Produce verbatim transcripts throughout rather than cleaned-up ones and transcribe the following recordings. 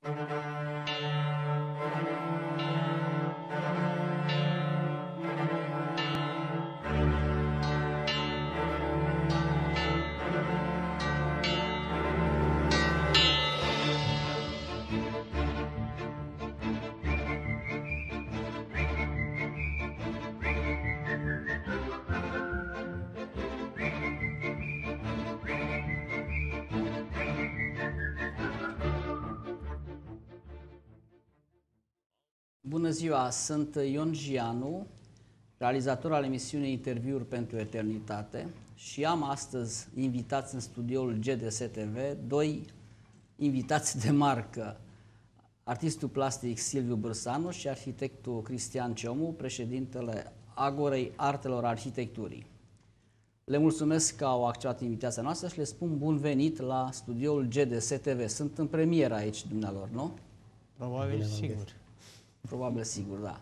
Bună ziua, sunt Ion Gianu, realizator al emisiunii Interviuri pentru Eternitate și am astăzi invitați în studioul G D S T V doi invitați de marcă, artistul plastic Silviu Bârsanu și arhitectul Cristian Ciomu, președintele Agorei Artelor Arhitecturii. Le mulțumesc că au acceptat invitația noastră și le spun bun venit la studioul G D S T V. Sunt în premieră aici, dumnealor, nu? Probabil, sigur. Probabil, sigur, da.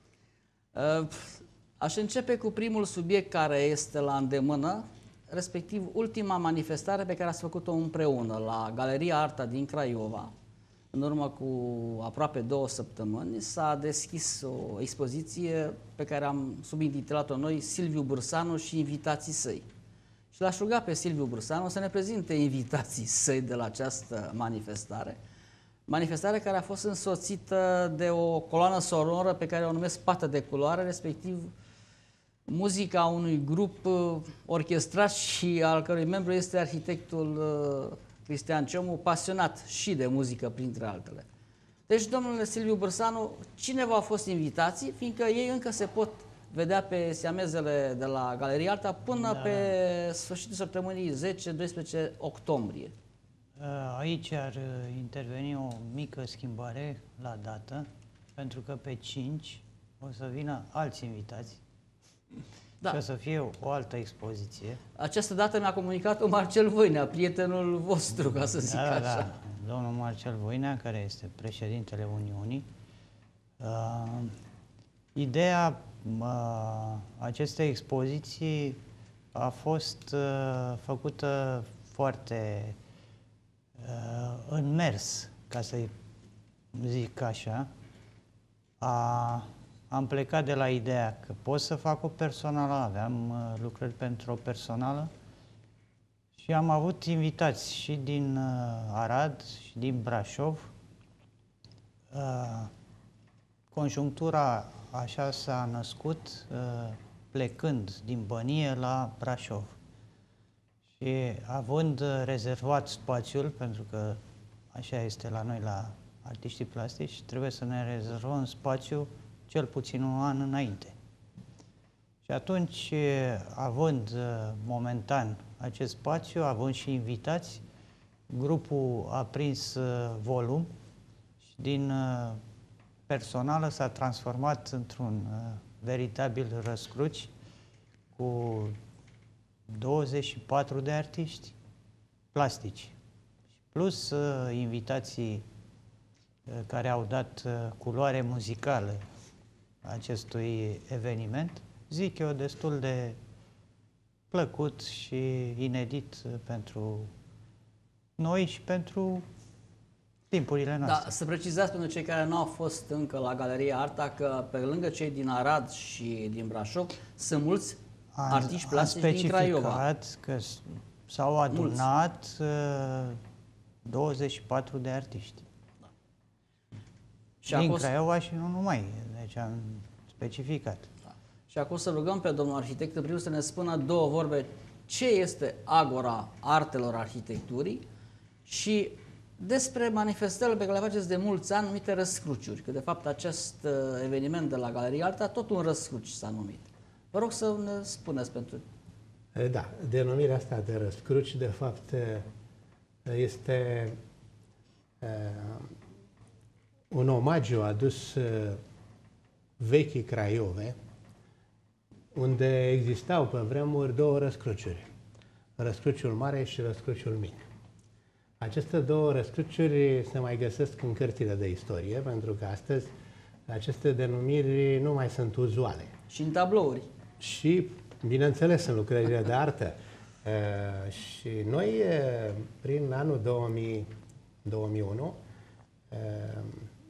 Aș începe cu primul subiect care este la îndemână, respectiv ultima manifestare pe care ați făcut-o împreună la Galeria Arta din Craiova. În urmă cu aproape două săptămâni s-a deschis o expoziție pe care am subintitulat-o noi Silviu Bârsanu și invitații săi. Și l-aș ruga pe Silviu Bârsanu să ne prezinte invitații săi de la această manifestare. Manifestare care a fost însoțită de o coloană sonoră pe care o numesc Pată de Culoare, respectiv muzica unui grup orchestrat și al cărui membru este arhitectul Cristian Ciomu, pasionat și de muzică, printre altele. Deci, domnule Silviu Bârsanu, cine v-au fost invitații, fiindcă ei încă se pot vedea pe siamezele de la Galeria Arta până da, pe sfârșitul săptămânii zece doisprezece octombrie. Aici ar interveni o mică schimbare la dată, pentru că pe cinci o să vină alți invitați. Da. Și o să fie o altă expoziție. Această dată mi-a comunicat-o Marcel Voinea, prietenul vostru, ca să zic da, așa. Da, domnul Marcel Voinea, care este președintele Uniunii. Uh, ideea uh, acestei expoziții a fost uh, făcută foarte uh, în mers, ca să-i zic așa. A, am plecat de la ideea că pot să fac o personală, aveam uh, lucrări pentru o personală și am avut invitați și din uh, Arad și din Brașov. Uh, conjunctura așa s-a născut uh, plecând din Bănie la Brașov. Și având rezervat spațiul, pentru că așa este la noi la artiștii plastici, trebuie să ne rezervăm spațiu cel puțin un an înainte. Și atunci, având momentan acest spațiu, având și invitați, grupul a prins volum și din personală s-a transformat într-un veritabil răscruci cu douăzeci și patru de artiști plastici, plus uh, invitații uh, care au dat uh, culoare muzicală acestui eveniment, zic eu, destul de plăcut și inedit uh, pentru noi și pentru timpurile noastre. Da, să precizați pentru cei care nu au fost încă la Galeria Arta că pe lângă cei din Arad și din Brașov sunt mulți artiști plastici din Craiova. Că s-au adunat uh, douăzeci și patru de artiști. Da. Și din acum, Craiova și nu numai, deci am specificat. Da. Și acum să rugăm pe domnul arhitect în primul să ne spună două vorbe ce este Agora Artelor Arhitecturii și despre manifestările pe care le faceți de mulți ani numite răscruciuri, că de fapt acest eveniment de la Galeria Arta tot un răscruci s-a numit. Vă rog să ne spuneți pentru... Da, denumirea asta de răscruci, de fapt, este uh, un omagiu adus uh, vechii Craiove, unde existau pe vremuri două răscruciuri, răscruciul mare și răscruciul mic. Aceste două răscruciuri se mai găsesc în cărțile de istorie, pentru că astăzi aceste denumiri nu mai sunt uzuale. Și în tablouri. Și, bineînțeles, în lucrările de artă. Uh, și noi, uh, prin anul două mii, două mii unu, uh,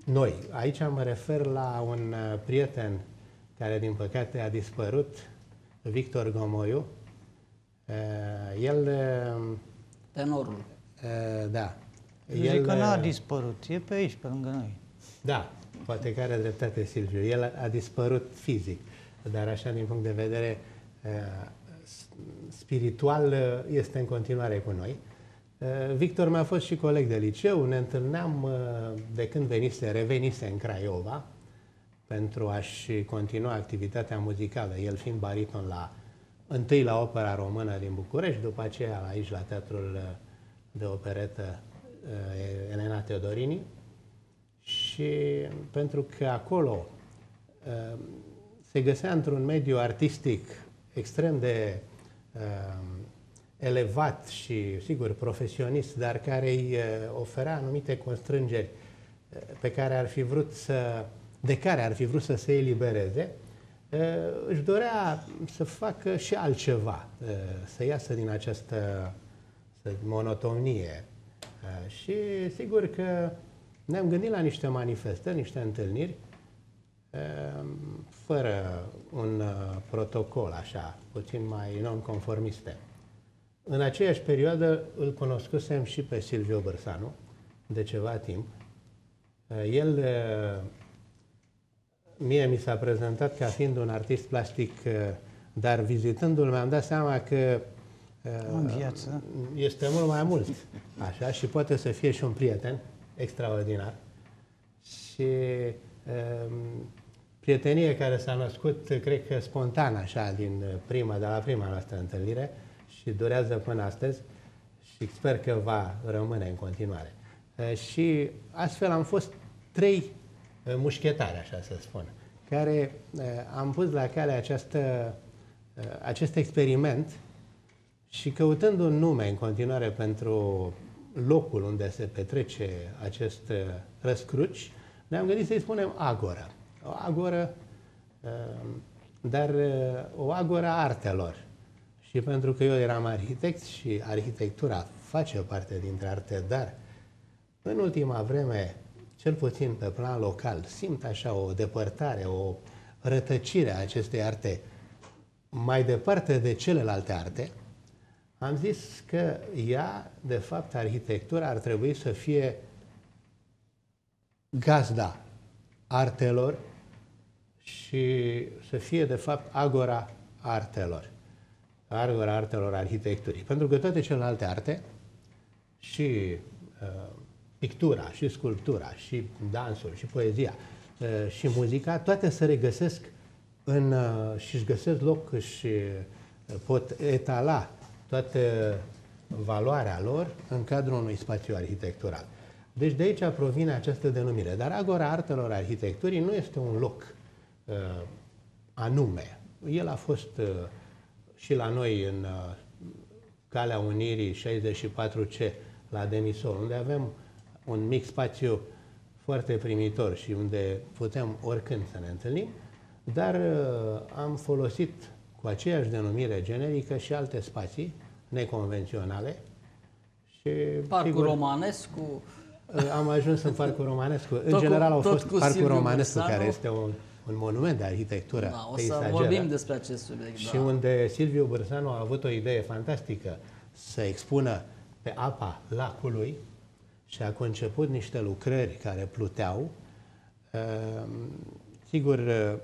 noi. Aici mă refer la un uh, prieten care, din păcate, a dispărut, Victor Gomoiu. Uh, el... Uh, Tenorul. uh, da. Eu zic că n-a dispărut, e pe aici, pe lângă noi. Da, poate că are dreptate Silviu. El a dispărut fizic, dar așa, din punct de vedere uh, spiritual, uh, este în continuare cu noi. Uh, Victor mi-a fost și coleg de liceu, ne întâlneam uh, de când venise, revenise în Craiova pentru a-și continua activitatea muzicală, el fiind bariton la, întâi la Opera Română din București, după aceea aici la Teatrul de Operetă uh, Elena Teodorini. Și pentru că acolo uh, se găsea într-un mediu artistic extrem de uh, elevat și, sigur, profesionist, dar care îi uh, oferea anumite constrângeri uh, pe care ar fi vrut să, de care ar fi vrut să se elibereze, uh, își dorea să facă și altceva, uh, să iasă din această monotonie. Uh, și sigur că ne-am gândit la niște manifestări, niște întâlniri, fără un protocol, așa, puțin mai non-conformiste. În aceeași perioadă îl cunoscusem și pe Silviu Bârsanu, de ceva timp. El, mie mi s-a prezentat ca fiind un artist plastic, dar vizitându-l mi-am dat seama că în viață este mult mai mult, așa, și poate să fie și un prieten extraordinar. Și um, prietenie care s-a născut, cred că spontan, așa, din prima, de la prima noastră întâlnire și durează până astăzi și sper că va rămâne în continuare. Uh, și astfel am fost trei uh, mușchetari, așa să spun, care uh, am pus la cale această, uh, acest experiment și căutând un nume în continuare pentru locul unde se petrece acest răscruci, ne-am gândit să-i spunem agoră. O agoră, dar o agoră a artelor. Și pentru că eu eram arhitect și arhitectura face parte dintre arte, dar în ultima vreme, cel puțin pe plan local, simt așa o depărtare, o rătăcire a acestei arte mai departe de celelalte arte. Am zis că ea, de fapt, arhitectura ar trebui să fie gazda artelor și să fie, de fapt, agora artelor. Agora artelor arhitecturii. Pentru că toate celelalte arte, și uh, pictura, și sculptura, și dansul, și poezia, uh, și muzica, toate se regăsesc în, uh, și își găsesc loc și pot etala toată valoarea lor în cadrul unui spațiu arhitectural. Deci de aici provine această denumire. Dar Agora Artelor Arhitecturii nu este un loc uh, anume. El a fost uh, și la noi în uh, Calea Unirii șaizeci și patru C la Demisol, unde avem un mic spațiu foarte primitor și unde putem oricând să ne întâlnim, dar uh, am folosit cu aceeași denumire generică și alte spații neconvenționale. Și, Parcul sigur, Romanescu. Am ajuns în Parcul Romanescu. În tot general cu, au fost Parcul Silviu Romanescu, Bârsanu, care este un, un monument de arhitectură da, o peisageră. să vorbim despre acest subiect. Și da. unde Silviu Bârsanu a avut o idee fantastică să expună pe apa lacului și a conceput niște lucrări care pluteau. Sigur,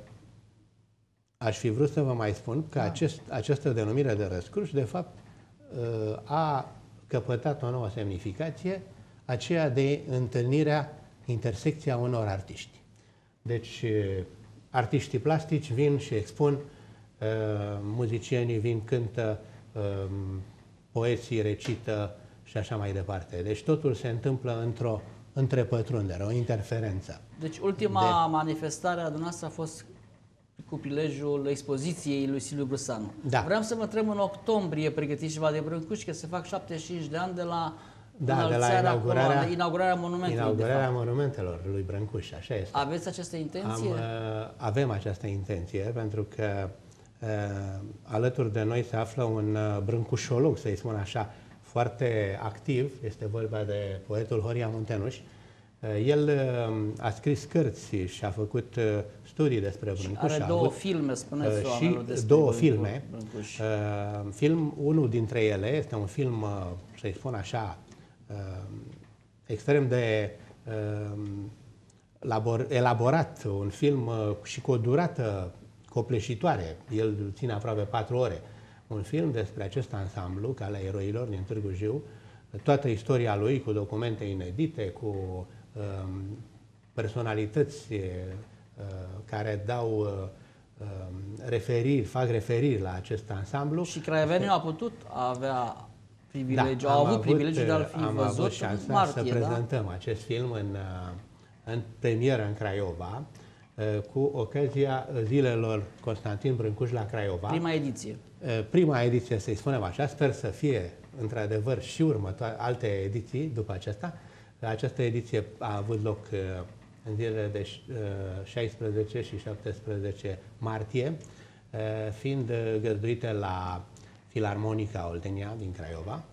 aș fi vrut să vă mai spun că da. acest, această denumire de răscruci, de fapt, a căpătat o nouă semnificație, aceea de întâlnirea, intersecția unor artiști. Deci, artiștii plastici vin și expun, muzicienii vin, cântă, poeții recită și așa mai departe. Deci totul se întâmplă într-o întrepătrundere, o interferență. Deci ultima de... manifestare a dumneavoastră a fost cu prilejul expoziției lui Silviu Bârsanu. Da. Vreau să vă întreb, în octombrie pregătiți ceva de Brâncuși, că se fac șaptezeci și cinci de ani de la, da, de la inaugurarea, acolo, inaugurarea monumentului. Inaugurarea monumentelor lui Brâncuși, așa este. Aveți această intenție? Am, avem această intenție, pentru că uh, alături de noi se află un uh, brâncușolog, să-i spun așa, foarte activ. Este vorba de poetul Horia Muntenuș, El a scris cărți și a făcut studii despre Brâncuș. Are două avut, filme, spuneți oamenilor despre două Brâncuș. filme. Brâncuș. Film, unul dintre ele este un film, să-i spun așa, extrem de elaborat, un film și cu o durată copleșitoare. El ține aproape patru ore. Un film despre acest ansamblu, Calea Eroilor din Târgu Jiu, toată istoria lui, cu documente inedite, cu um, personalități uh, care dau uh, referiri, fac referiri la acest ansamblu. Și craiovenii au putut avea privilegiu, da, au avut avut, privilegiul de a-l fi am văzut avut în șansa martie, să da? prezentăm acest film în, în premieră în Craiova, cu ocazia zilelor Constantin Brâncuș la Craiova. Prima ediție. Prima ediție, să-i spunem așa, sper să fie într-adevăr și următoare alte ediții după aceasta. Această ediție a avut loc în zilele de șaisprezece și șaptesprezece martie, fiind găzduite la Filarmonica Oltenia din Craiova,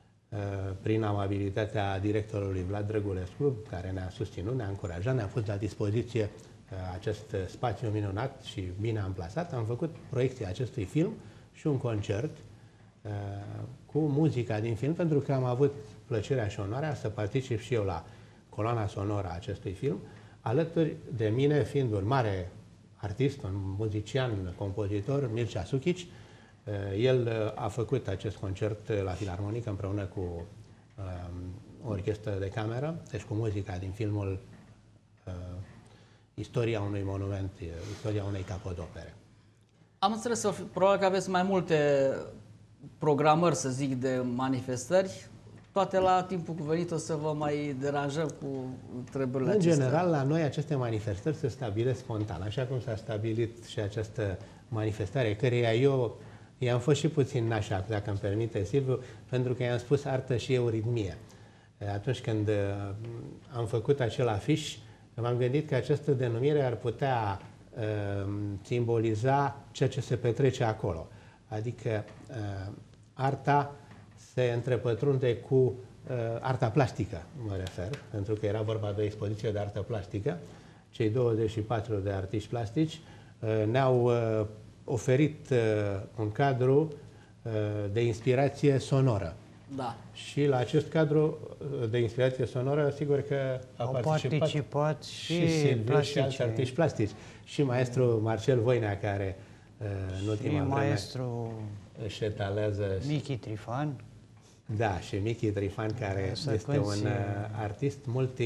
prin amabilitatea directorului Vlad Drăgulescu, care ne-a susținut, ne-a încurajat, ne-a pus la dispoziție acest spațiu minunat și bine amplasat. Am făcut proiecția acestui film și un concert uh, cu muzica din film, pentru că am avut plăcerea și onoarea să particip și eu la coloana sonoră a acestui film, alături de mine fiind un mare artist, un muzician, compozitor, Mircea Suchici. Uh, el uh, a făcut acest concert la Filarmonică împreună cu uh, o orchestră de cameră, deci cu muzica din filmul uh, Istoria unui monument, istoria unei capodopere. Am înțeles, probabil că aveți mai multe programări, să zic, de manifestări. Toate la timpul cuvenit o să vă mai deranjăm cu întrebările În acestea. general, la noi aceste manifestări se stabilesc spontan, așa cum s-a stabilit și această manifestare, căreia eu i-am fost și puțin nașa, dacă îmi permite, Silviu, pentru că i-am spus artă și euritmie. Atunci când am făcut acel afiș, m-am gândit că această denumire ar putea uh, simboliza ceea ce se petrece acolo. Adică uh, arta se întrepătrunde cu uh, arta plastică, mă refer, pentru că era vorba de o expoziție de artă plastică. Cei douăzeci și patru de artiști plastici uh, ne-au uh, oferit uh, un cadru uh, de inspirație sonoră. Da. Și la acest cadru de inspirație sonoră, sigur că au au participat, participat și, și Silviu și alți plastice. artiști plastici. Și maestru Marcel Voinea, care în ultima vreme maestru își etalează... Michi Trifan. Da, și Michi Trifan, care Să este cânti, un artist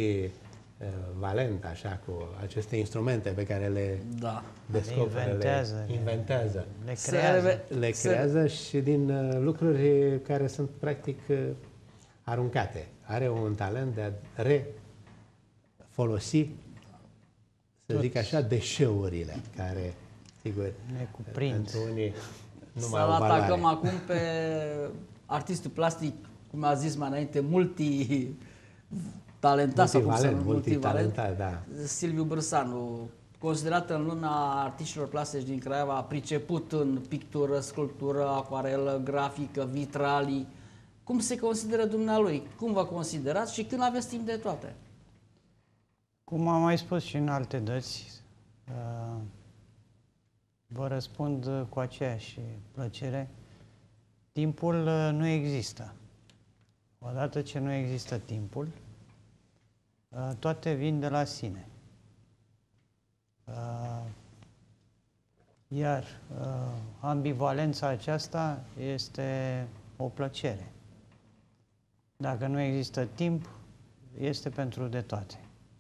multivalent, așa, cu aceste instrumente pe care le Da. descoperă, le inventează, le inventează. Le creează. Le creează și din uh, lucruri care sunt practic uh, aruncate. Are un talent de a refolosi, să zic așa, deșeurile care, sigur, ne cuprind. pentru unii nu Să mai au valoare. atacăm acum pe artistul plastic, cum a zis mai înainte, multi talentat sau cum să multivalent, nu, multitalentat, da. Silviu Brâsanu, considerat în luna artiștilor plastici din Craiova, priceput în pictură, sculptură, acoarelă, grafică, vitralii. Cum se consideră dumnealui? Cum vă considerați și când aveți timp de toate? Cum am mai spus și în alte dăți, uh, vă răspund uh, cu aceeași plăcere. Timpul uh, nu există. Odată ce nu există timpul, uh, toate vin de la sine. Uh, iar uh, ambivalența aceasta este o plăcere. Dacă nu există timp, este pentru de toate.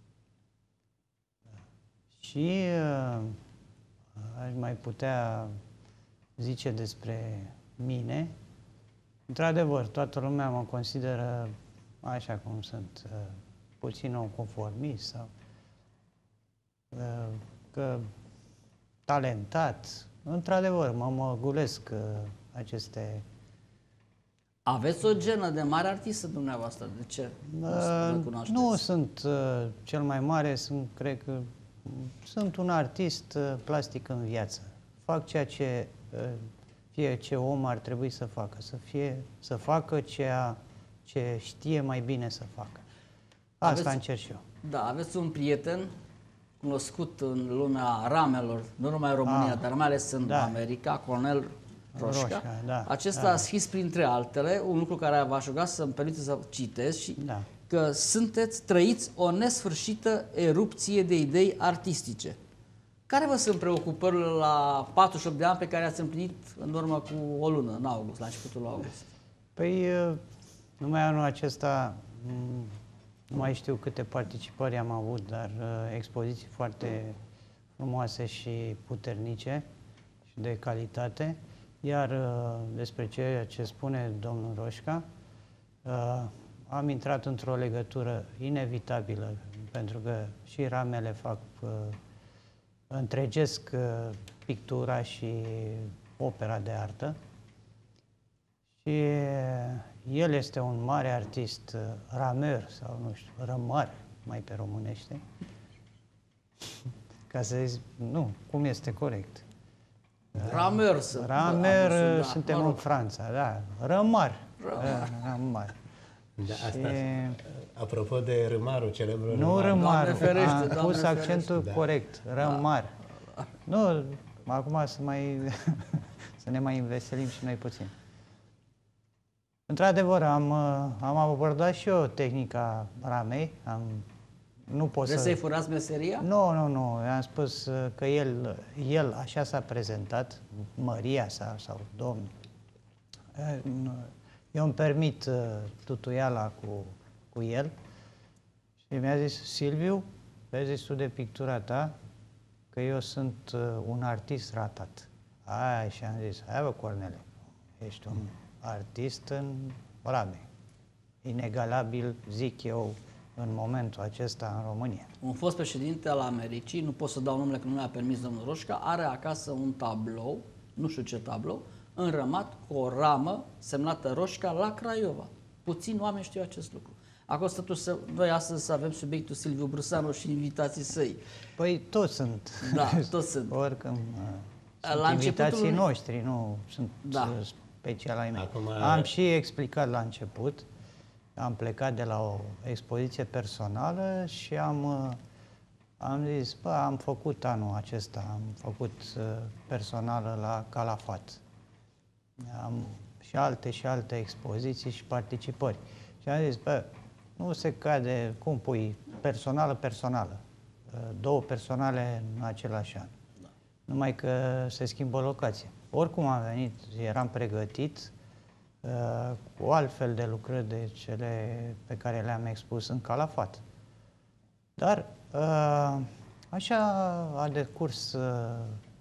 Și uh, aș mai putea zice despre mine. Într-adevăr, toată lumea mă consideră așa cum sunt, uh, puțin conformist sau uh, că talentat. Într-adevăr, mă măgulesc uh, aceste... Aveți o genă de mare artistă dumneavoastră. De ce? Uh, nu sunt uh, cel mai mare, sunt, cred că, sunt un artist uh, plastic în viață. Fac ceea ce uh, fie ce om ar trebui să facă, să, fie, să facă ceea ce știe mai bine să facă. Asta Aveți, încerc și eu. Da, aveți un prieten cunoscut în lumea ramelor, nu numai în România, Ah, dar mai ales în da. America, Cornel Roșca. Roșca, da, Acesta da. a scris printre altele un lucru care v-aș ruga să-mi permiteți să citesc și Da. că sunteți, trăiți o nesfârșită erupție de idei artistice. Care vă sunt preocupările la patruzeci și opt de ani pe care ați împlinit în urmă cu o lună, în august, la începutul august? Păi, numai anul acesta, m, nu mai știu câte participări am avut, dar uh, expoziții foarte frumoase și puternice și de calitate. Iar uh, despre ceea ce spune domnul Roșca, uh, am intrat într-o legătură inevitabilă, pentru că și ramele fac, uh, întregesc uh, pictura și opera de artă. Și el este un mare artist, rameur sau nu știu, rămar, mai pe românește. Ca să zic, nu, cum este corect? Rameur să... Ramer, da, suntem mă rog. în Franța, da. Rămar. Rămar. Rămar. Da, asta, Și- apropo de râmarul, celebrul Nu râmar. rămar, Doamne ferește, am Doamne pus ferește. accentul Da. corect, rămar. Nu, acum să mai să ne mai înveselim și noi puțin. Într-adevăr, am, uh, am abordat și eu tehnica ramei. Am, nu pot Vreți să... să-i furați meseria? Nu, nu, nu. I-am spus uh, că el, el așa s-a prezentat, măria sa sau domnul. Uh, nu, Eu îmi permit uh, tutuiala cu, cu el și mi-a zis, Silviu, vezi tu de pictura ta că eu sunt uh, un artist ratat. Aia, și am zis, hai bă, Cornele, ești un artist în rame. Inegalabil, zic eu, în momentul acesta în România. Un fost președinte al Americii, nu pot să dau numele că nu mi-a permis domnul Roșca, are acasă un tablou, nu știu ce tablou, înrămat cu o ramă semnată Roșca la Craiova. Puțini oameni știu acest lucru. Acolo totuși să, noi astăzi să avem subiectul Silviu Brusanu și invitații săi. Păi toți sunt. Da, toți sunt. Oricum, sunt La invitații începutul- noștri, nu sunt Da. uh, special ai mei. Acum- Am și explicat la început, am plecat de la o expoziție personală și am, uh, am zis, bă, am făcut anul acesta, am făcut uh, personală la Calafat. Am și alte și alte expoziții și participări. Și am zis, bă, nu se cade, cum pui, personală, personală. Uh, Două personale în același an. Numai că se schimbă locația. Oricum am venit, eram pregătit uh, cu altfel de lucrări de cele pe care le-am expus în Calafat. Dar uh, așa a decurs uh,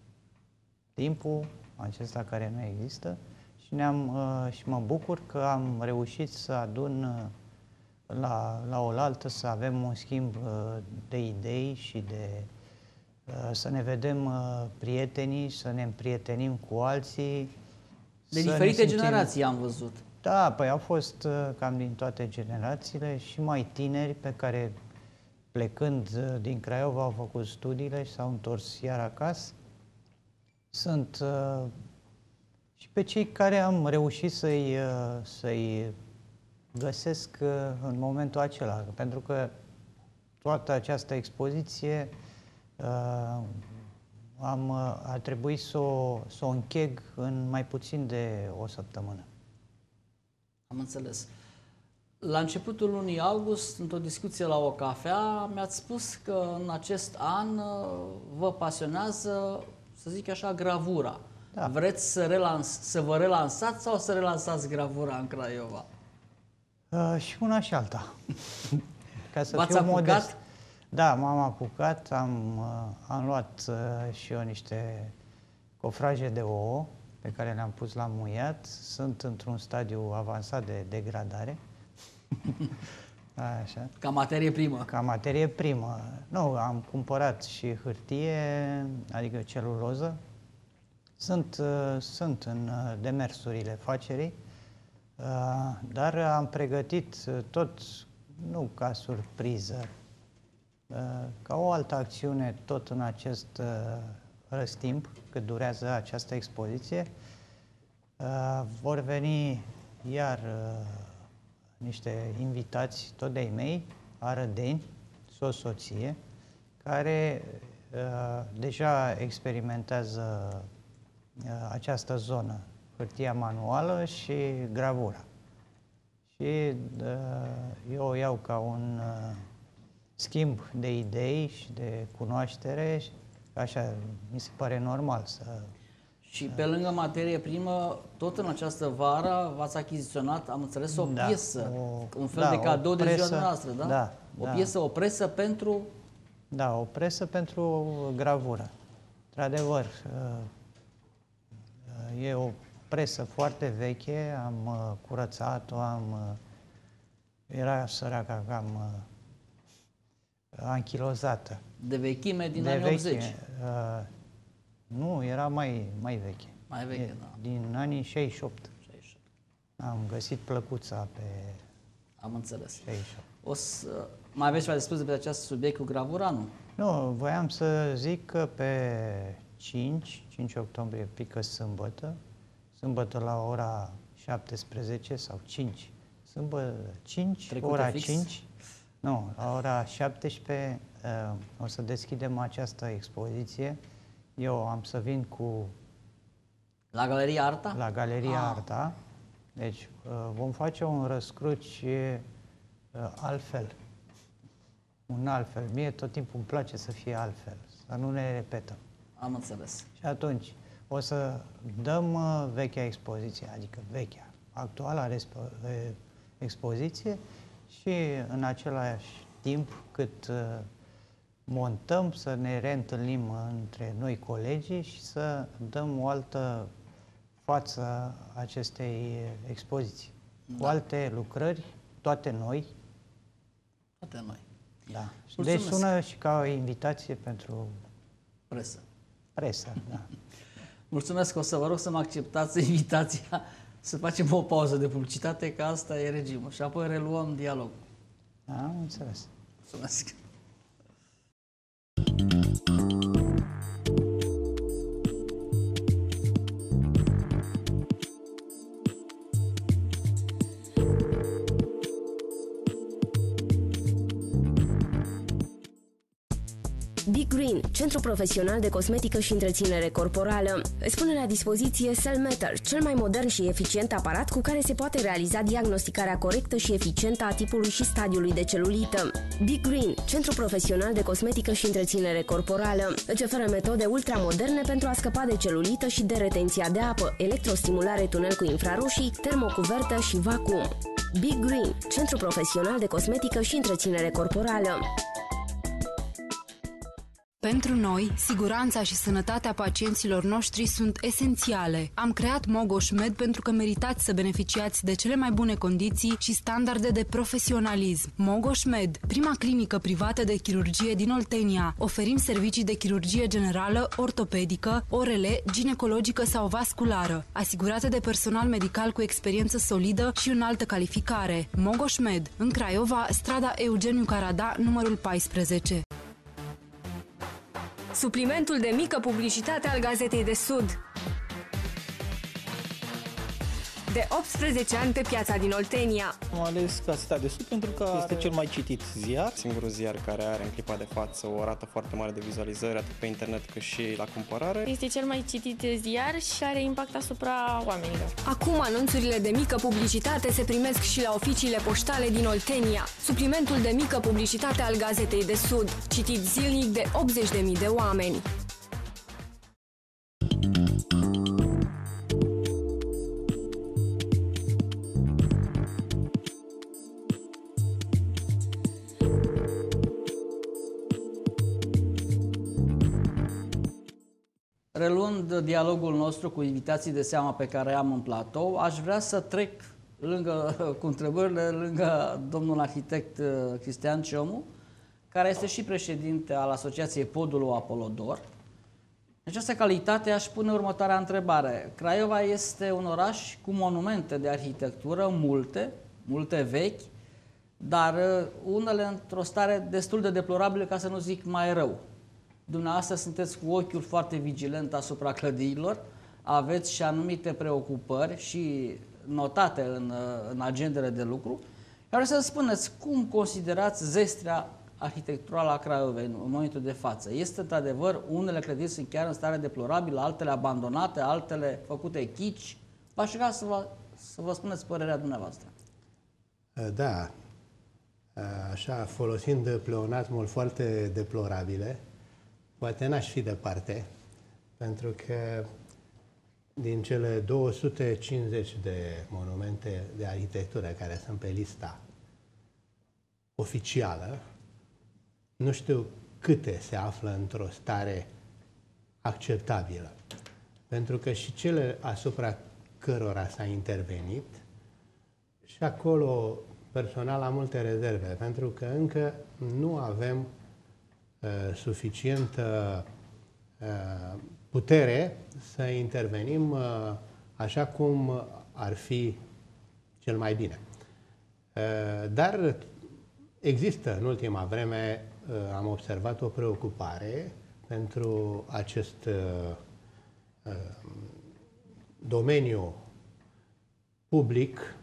timpul acesta care nu există și, ne-am, uh, și mă bucur că am reușit să adun uh, la, la oaltă, să avem un schimb uh, de idei și de uh, să ne vedem uh, prietenii, să ne împrietenim cu alții. De să ne diferite simțim- generații am văzut. Da, păi au fost uh, cam din toate generațiile și mai tineri pe care plecând uh, din Craiova au făcut studiile și s-au întors iar acasă. Sunt uh, și pe cei care am reușit să-i uh, să-i găsesc uh, în momentul acela, pentru că toată această expoziție uh, am, uh, a trebuit să o, să o încheg în mai puțin de o săptămână. Am înțeles. La începutul lunii august, într-o discuție la o cafea, mi-ați spus că în acest an uh, vă pasionează, să zic așa, gravura. Da. Vreți să, relans, să vă relansați sau să relansați gravura în Craiova? Uh, și una și alta. Ca să V-ați fiu apucat? modest. Da, m-am apucat, am, uh, am luat uh, și eu niște cofraje de ouă pe care le-am pus la muiat. Sunt într-un stadiu avansat de degradare. Așa. Ca materie primă. Ca materie primă. Nu, am cumpărat și hârtie, adică celuloză. Sunt, uh, sunt în uh, demersurile facerii, uh, dar am pregătit uh, tot, nu ca surpriză, uh, ca o altă acțiune tot în acest uh, răstimp, cât durează această expoziție. Uh, vor veni iar uh, niște invitați, tot de-ai mei, arădeni, și o soție, care uh, deja experimentează uh, această zonă, hârtia manuală și gravura. Și uh, eu o iau ca un uh, schimb de idei și de cunoaștere, și așa mi se pare normal să... Și pe lângă materie primă, tot în această vară v-ați achiziționat, am înțeles, o Da, piesă, o- un fel da, de o cadou de presă, ziua noastră, da? da, O da. piesă, o presă pentru... Da, o presă pentru gravură. Într-adevăr, uh, e o presă foarte veche, am uh, curățat-o, am... uh, Era săraca cam uh, anchilozată. De vechime din De anii veche, optzeci. uh, Nu, era mai, mai veche. Mai veche, E, da. Din anii șaizeci și opt. șaizeci și opt. Am găsit plăcuța pe Am înțeles. șaizeci și opt. O să... Mai aveți ceva de spus despre acest subiect cu gravura, nu? Nu, voiam să zic că pe cinci, cinci octombrie pică sâmbătă, sâmbătă la ora șaptesprezece sau cinci, sâmbătă cinci, Trecută ora fix? cinci, nu, la ora șaptesprezece uh, o să deschidem această expoziție. Eu am să vin cu La Galeria Arta? la Galeria Ah. Arta, deci uh, vom face un răscruci uh, altfel. Un altfel. Mie tot timpul îmi place să fie altfel, să nu ne repetăm. Am înțeles. Și atunci o să dăm uh, vechea expoziție, adică vechea, actuala respo- e, expoziție și în același timp cât uh, montăm să ne reîntâlnim între noi colegii și să dăm o altă față acestei expoziții. Da. Cu alte lucrări, toate noi. Toate noi. Da. Mulțumesc. Deci sună și ca o invitație pentru Presă. presă. Da. Mulțumesc, o să vă rog să mă acceptați invitația să facem o pauză de publicitate, că asta e regimul. Și apoi reluăm dialogul. Da, am înțeles. Mulțumesc. Big Green, centru profesional de cosmetică și întreținere corporală, îți pune la dispoziție Cellmeter, cel mai modern și eficient aparat cu care se poate realiza diagnosticarea corectă și eficientă a tipului și stadiului de celulită. Big Green, centru profesional de cosmetică și întreținere corporală, îți oferă metode ultramoderne pentru a scăpa de celulită și de retenția de apă, electrostimulare tunel cu infraroșii, termocuvertă și vacuum. Big Green, centru profesional de cosmetică și întreținere corporală. Pentru noi, siguranța și sănătatea pacienților noștri sunt esențiale. Am creat Mogoș Med pentru că meritați să beneficiați de cele mai bune condiții și standarde de profesionalism. Mogoș Med, prima clinică privată de chirurgie din Oltenia. Oferim servicii de chirurgie generală, ortopedică, O R L, ginecologică sau vasculară, asigurate de personal medical cu experiență solidă și înaltă calificare. Mogoș Med, în Craiova, strada Eugeniu Carada, numărul paisprezece. Suplimentul de mică publicitate al Gazetei de Sud. De optsprezece ani pe piața din Oltenia. Am ales Gazeta de Sud pentru că este cel mai citit ziar. Singurul ziar care are în clipa de față o rată foarte mare de vizualizări, atât pe internet cât și la cumpărare. Este cel mai citit ziar și are impact asupra oamenilor. Acum anunțurile de mică publicitate se primesc și la oficiile poștale din Oltenia. Suplimentul de mică publicitate al Gazetei de Sud, citit zilnic de optzeci de mii de oameni. Reluând dialogul nostru cu invitații de seamă pe care am în platou, aș vrea să trec lângă, cu întrebările lângă domnul arhitect Cristian Ciomu, care este și președinte al Asociației Podul Apolodor. În această calitate aș pune următoarea întrebare. Craiova este un oraș cu monumente de arhitectură, multe, multe vechi, dar unele într-o stare destul de deplorabilă, ca să nu zic mai rău. Dumneavoastră sunteți cu ochiul foarte vigilent asupra clădirilor, aveți și anumite preocupări și notate în, în agendele de lucru. Vreau să spuneți cum considerați zestrea arhitecturală a Craiovei în momentul de față. Este într-adevăr, unele clădiri sunt chiar în stare deplorabilă, altele abandonate, altele făcute chici. V-aș vrea să vă, să vă spuneți părerea dumneavoastră. Da, așa, folosind pleonasmul foarte deplorabile, poate n-aș fi departe, pentru că din cele două sute cincizeci de monumente de arhitectură care sunt pe lista oficială, nu știu câte se află într-o stare acceptabilă. Pentru că și cele asupra cărora s-a intervenit, și acolo personal am multe rezerve, pentru că încă nu avem uh, suficientă uh, putere să intervenim uh, așa cum ar fi cel mai bine. Uh, dar există în ultima vreme, uh, am observat o preocupare pentru acest uh, uh, domeniu public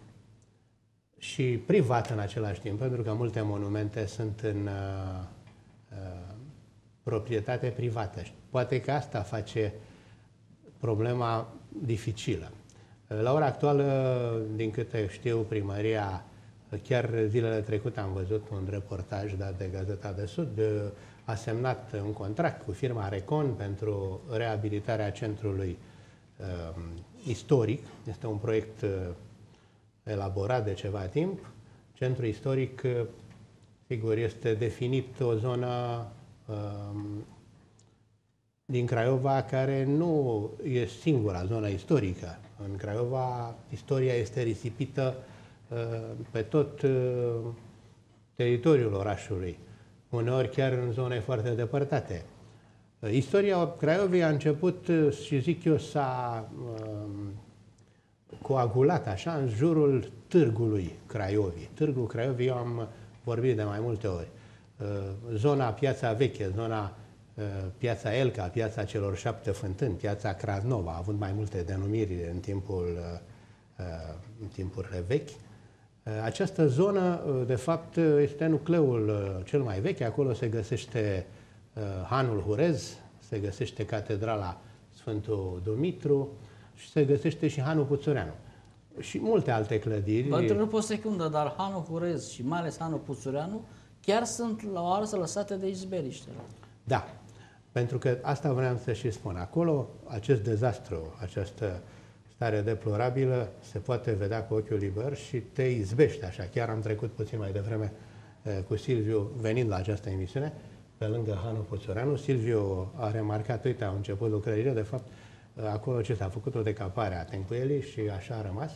și privat în același timp, pentru că multe monumente sunt în uh, uh, proprietate privată. Poate că asta face problema dificilă. La ora actuală, din câte știu, primăria, chiar zilele trecute am văzut un reportaj dat de Gazeta de Sud, a semnat un contract cu firma Recon pentru reabilitarea centrului uh, istoric. Este un proiect uh, elaborat de ceva timp. Centrul istoric, uh, sigur, este definit o zonă uh, din Craiova care nu e singura zonă istorică. În Craiova, istoria este risipită uh, pe tot uh, teritoriul orașului, uneori chiar în zone foarte depărtate. Uh, istoria Craiovei a început, uh, și zic eu, s-a uh, coagulat așa în jurul Târgului Craiovii. Târgul Craiovii, eu am vorbit de mai multe ori. Uh, zona Piața Veche, zona Piața Elca, Piața celor șapte fântâni, Piața Crasnova, a avut mai multe denumiri în timpul, în timpurile vechi. Această zonă, de fapt, este nucleul cel mai vechi. Acolo se găsește Hanul Hurez, se găsește Catedrala Sfântul Dumitru și se găsește și Hanul Puțureanu. Și multe alte clădiri. Vă întrerup o secundă, dar Hanul Hurez și mai ales Hanul Puțureanu chiar sunt la o arsă lăsate de izberiște. Da. Pentru că asta vreau să și spun. Acolo, acest dezastru, această stare deplorabilă, se poate vedea cu ochiul liber și te izbește așa. Chiar am trecut puțin mai devreme cu Silviu, venind la această emisiune, pe lângă Hanul Puțureanu. Silviu a remarcat, uite, au început lucrările, de fapt, acolo ce s-a făcut o decapare a tencuielii și așa a rămas.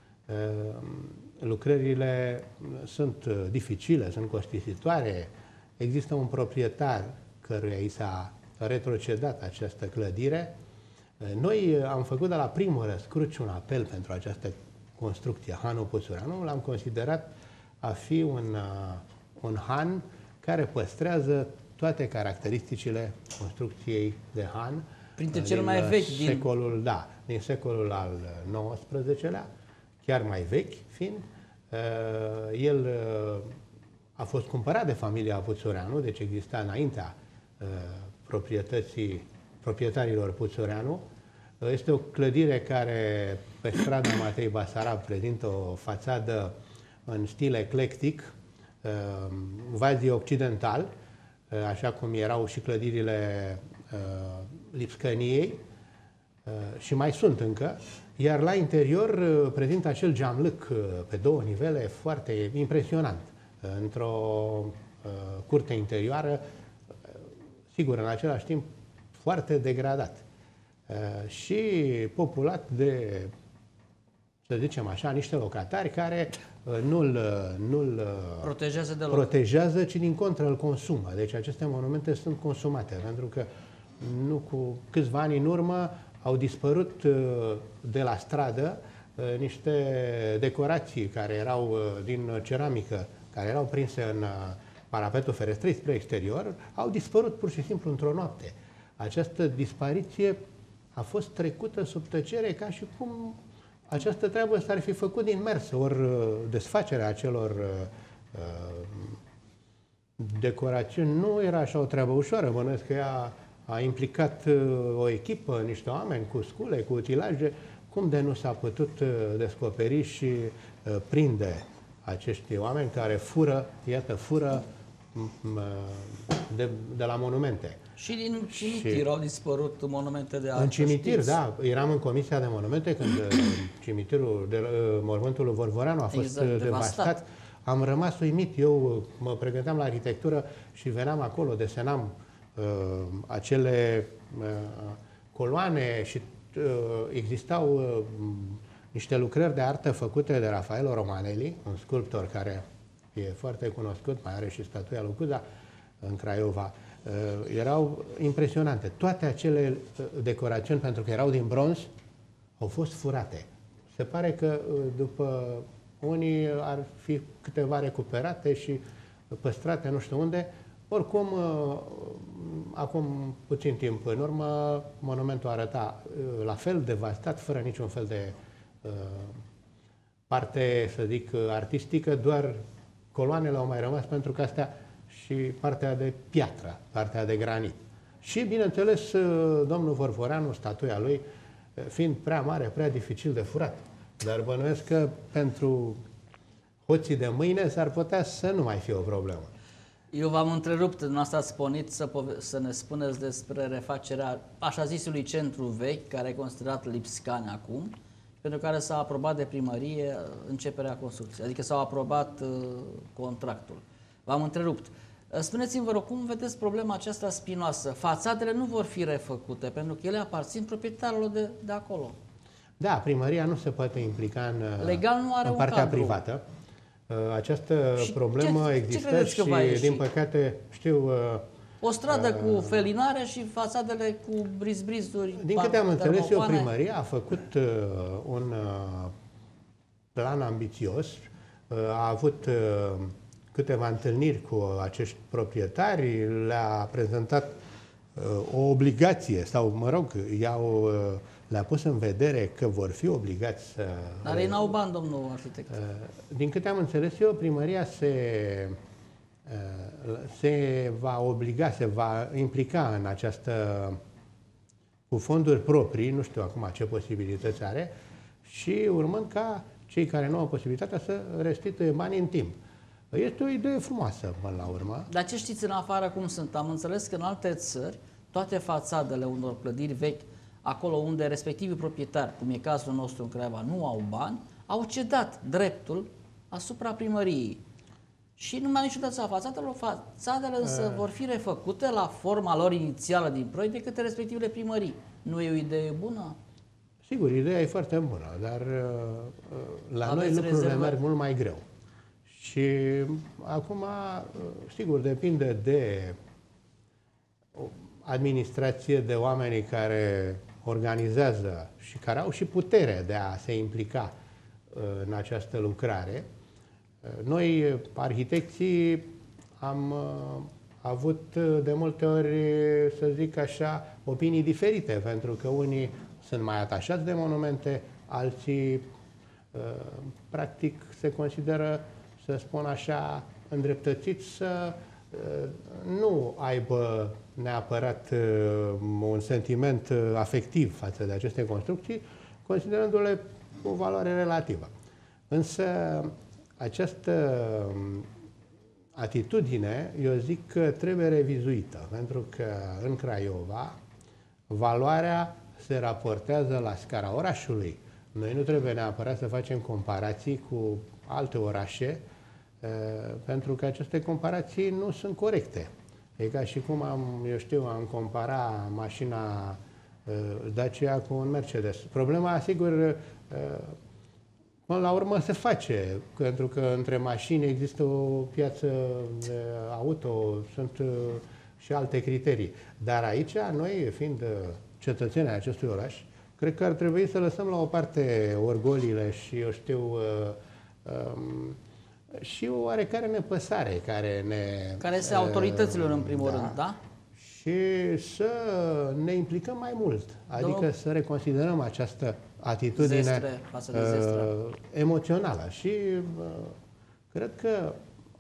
Lucrările sunt dificile, sunt costisitoare. Există un proprietar căruia i s-a retrocedat această clădire. Noi am făcut de la primul răscruci un apel pentru această construcție, Hanul Puțureanu. L-am considerat a fi un, un han care păstrează toate caracteristicile construcției de han. Printre cel mai vechi din secolul, da, din secolul al nouăsprezecelea, chiar mai vechi fiind. El a fost cumpărat de familia Puțureanu, deci exista înaintea proprietății proprietarilor Puțureanu. Este o clădire care pe strada Matei Basarab prezintă o fațadă în stil eclectic, quasi-occidental, așa cum erau și clădirile Lipscăniei și mai sunt încă, iar la interior prezintă acel geamlâc pe două nivele foarte impresionant, într-o curte interioară, sigur, în același timp, foarte degradat uh, și populat de, să zicem așa, niște locatari care uh, nu-l nu protejează, deloc. protejează, ci din contră îl consumă. Deci aceste monumente sunt consumate, pentru că nu cu câțiva ani în urmă au dispărut uh, de la stradă uh, niște decorații care erau uh, din ceramică, care erau prinse în uh, parapetul ferestrei spre exterior, au dispărut pur și simplu într-o noapte. Această dispariție a fost trecută sub tăcere ca și cum această treabă s-ar fi făcut din mers, ori desfacerea acelor decorațiuni nu era așa o treabă ușoară. Bănuiesc că ea a implicat o echipă, niște oameni cu scule, cu utilaje. Cum de nu s-a putut descoperi și prinde acești oameni care fură, iată, fură de, de la monumente. Și din cimitir și au dispărut monumente de artă. În cimitir, știți? da. Eram în Comisia de Monumente când cimitirul, de, mormântul lui Vorvoreanu a fost exact, devastat. devastat. Am rămas uimit. Eu mă pregăteam la arhitectură și veneam acolo, desenam uh, acele uh, coloane și uh, existau uh, niște lucrări de artă făcute de Raffaello Romanelli, un sculptor care e foarte cunoscut, mai are și statuia lui Cuza în Craiova. Uh, erau impresionante. Toate acele uh, decorațiuni, pentru că erau din bronz, au fost furate. Se pare că uh, după unii ar fi câteva recuperate și păstrate nu știu unde. Oricum, uh, acum puțin timp în urmă, monumentul arăta uh, la fel devastat, fără niciun fel de uh, parte, să zic, artistică, doar coloanele au mai rămas, pentru că astea și partea de piatră, partea de granit. Și, bineînțeles, domnul Vorvoreanu, statuia lui, fiind prea mare, prea dificil de furat. Dar bănuiesc că pentru hoții de mâine s-ar putea să nu mai fie o problemă. Eu v-am întrerupt, dumneavoastră ați pornit să, să ne spuneți despre refacerea așa zisului centru vechi, care e considerat Lipscani acum, pentru care s-a aprobat de primărie începerea construcției, adică s-a aprobat uh, contractul. V-am întrerupt. Spuneți-mi, vă rog, cum vedeți problema aceasta spinoasă? Fațadele nu vor fi refăcute, pentru că ele aparțin proprietarilor de, de acolo. Da, primăria nu se poate implica în, legal nu are în partea cadru. privată. Această și problemă ce, există ce și, din păcate, știu... O stradă uh, cu felinare și fațadele cu briz-brizuri. Din câte am înțeles eu, primăria a făcut uh, un uh, plan ambițios, uh, a avut uh, câteva întâlniri cu acești proprietari, le-a prezentat uh, o obligație, sau, mă rog, i-au, uh, le-a pus în vedere că vor fi obligați să... Dar ei n-au bani, domnul arhitect. Uh, din câte am înțeles eu, primăria se... se va obliga, se va implica în această, cu fonduri proprii, nu știu acum ce posibilități are, și urmând ca cei care nu au posibilitatea să restituie bani în timp. Este o idee frumoasă, până la urmă. Dar ce știți în afară cum sunt? Am înțeles că în alte țări, toate fațadele unor clădiri vechi, acolo unde respectivii proprietari, cum e cazul nostru în Craiova, nu au bani, au cedat dreptul asupra primăriei. Și nu mai niciodată a fațadelor, fațadele însă uh. vor fi refăcute la forma lor inițială din proiect de către respectivele primării. Nu e o idee bună? Sigur, ideea e foarte bună, dar uh, la Aveți noi lucrurile rezervă? merg mult mai greu. Și acum, uh, sigur, depinde de administrație, de oamenii care organizează și care au și putere de a se implica uh, în această lucrare. Noi, arhitecții, am uh, avut de multe ori, să zic așa, opinii diferite, pentru că unii sunt mai atașați de monumente, alții, uh, practic, se consideră, să spun așa, îndreptățiți să uh, nu aibă neapărat uh, un sentiment uh, afectiv față de aceste construcții, considerându-le o valoare relativă. Însă, această atitudine, eu zic că trebuie revizuită, pentru că în Craiova valoarea se raportează la scara orașului. Noi nu trebuie neapărat să facem comparații cu alte orașe, pentru că aceste comparații nu sunt corecte. E ca și cum am, eu știu, am compara mașina Dacia cu un Mercedes. Problema, sigur, până la urmă se face, pentru că între mașini există o piață de auto, sunt și alte criterii. Dar aici, noi, fiind cetățenii acestui oraș, cred că ar trebui să lăsăm la o parte orgoliile și, eu știu, și o oarecare nepăsare care ne... Care este autorităților, în primul da, rând, da? Și să ne implicăm mai mult, adică Domnul... să reconsiderăm această atitudine zestre, față de zestre. uh, emoțională. Și uh, cred că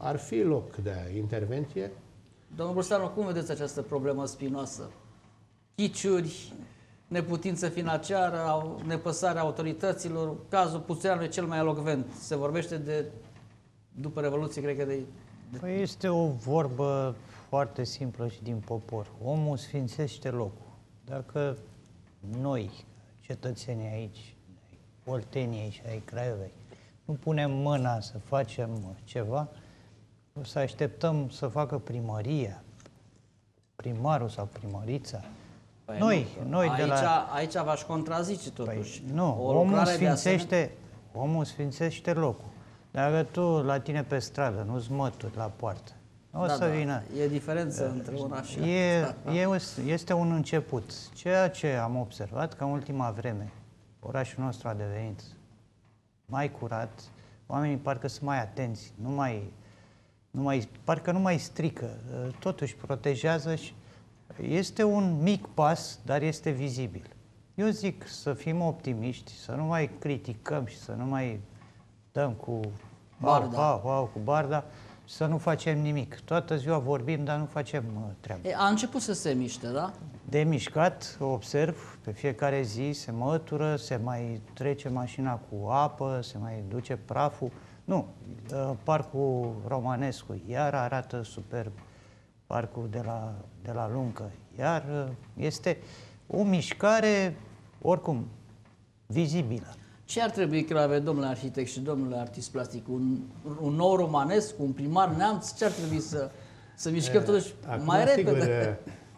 ar fi loc de intervenție. Domnul Burseanu, cum vedeți această problemă spinoasă? Chiciuri, neputință financiară, nepăsarea autorităților, cazul Puțeanu e cel mai elocvent. Se vorbește de, după Revoluție, cred că de... de... Păi este o vorbă foarte simplă și din popor. Omul sfințește locul. Dacă noi, cetățenii aici, oltenii și ai Craiovei, nu punem mâna să facem ceva, o să așteptăm să facă primăria, primarul sau primărița. Păi noi, nu, noi aici, de la... aici v-aș contrazice totuși. Păi, nu, o omul sfințește, sfințește, omul sfințește locul. Dacă tu, la tine pe stradă, nu-ți mături la poartă, o da, să da, vină. E diferență între una și e, alta. e, este un început. Ceea ce am observat că în ultima vreme orașul nostru a devenit mai curat, oamenii parcă sunt mai atenți, nu mai, nu mai, parcă nu mai strică, totuși protejează și este un mic pas, dar este vizibil. Eu zic să fim optimiști, să nu mai criticăm și să nu mai dăm cu barda, au, au, au, cu barda, să nu facem nimic. Toată ziua vorbim, dar nu facem uh, treaba. E, a început să se miște, da? De mișcat, observ, pe fiecare zi se mătură, se mai trece mașina cu apă, se mai duce praful. Nu, uh, parcul Romanescu iar arată superb, parcul de la, de la Luncă, iar uh, este o mișcare, oricum, vizibilă. Ce ar trebui, Craiove, domnule arhitect și domnule artist plastic? Un, un nou romanesc, un primar neamț? Ce ar trebui să, să mișcăm totuși Acum, mai repede? Sigur,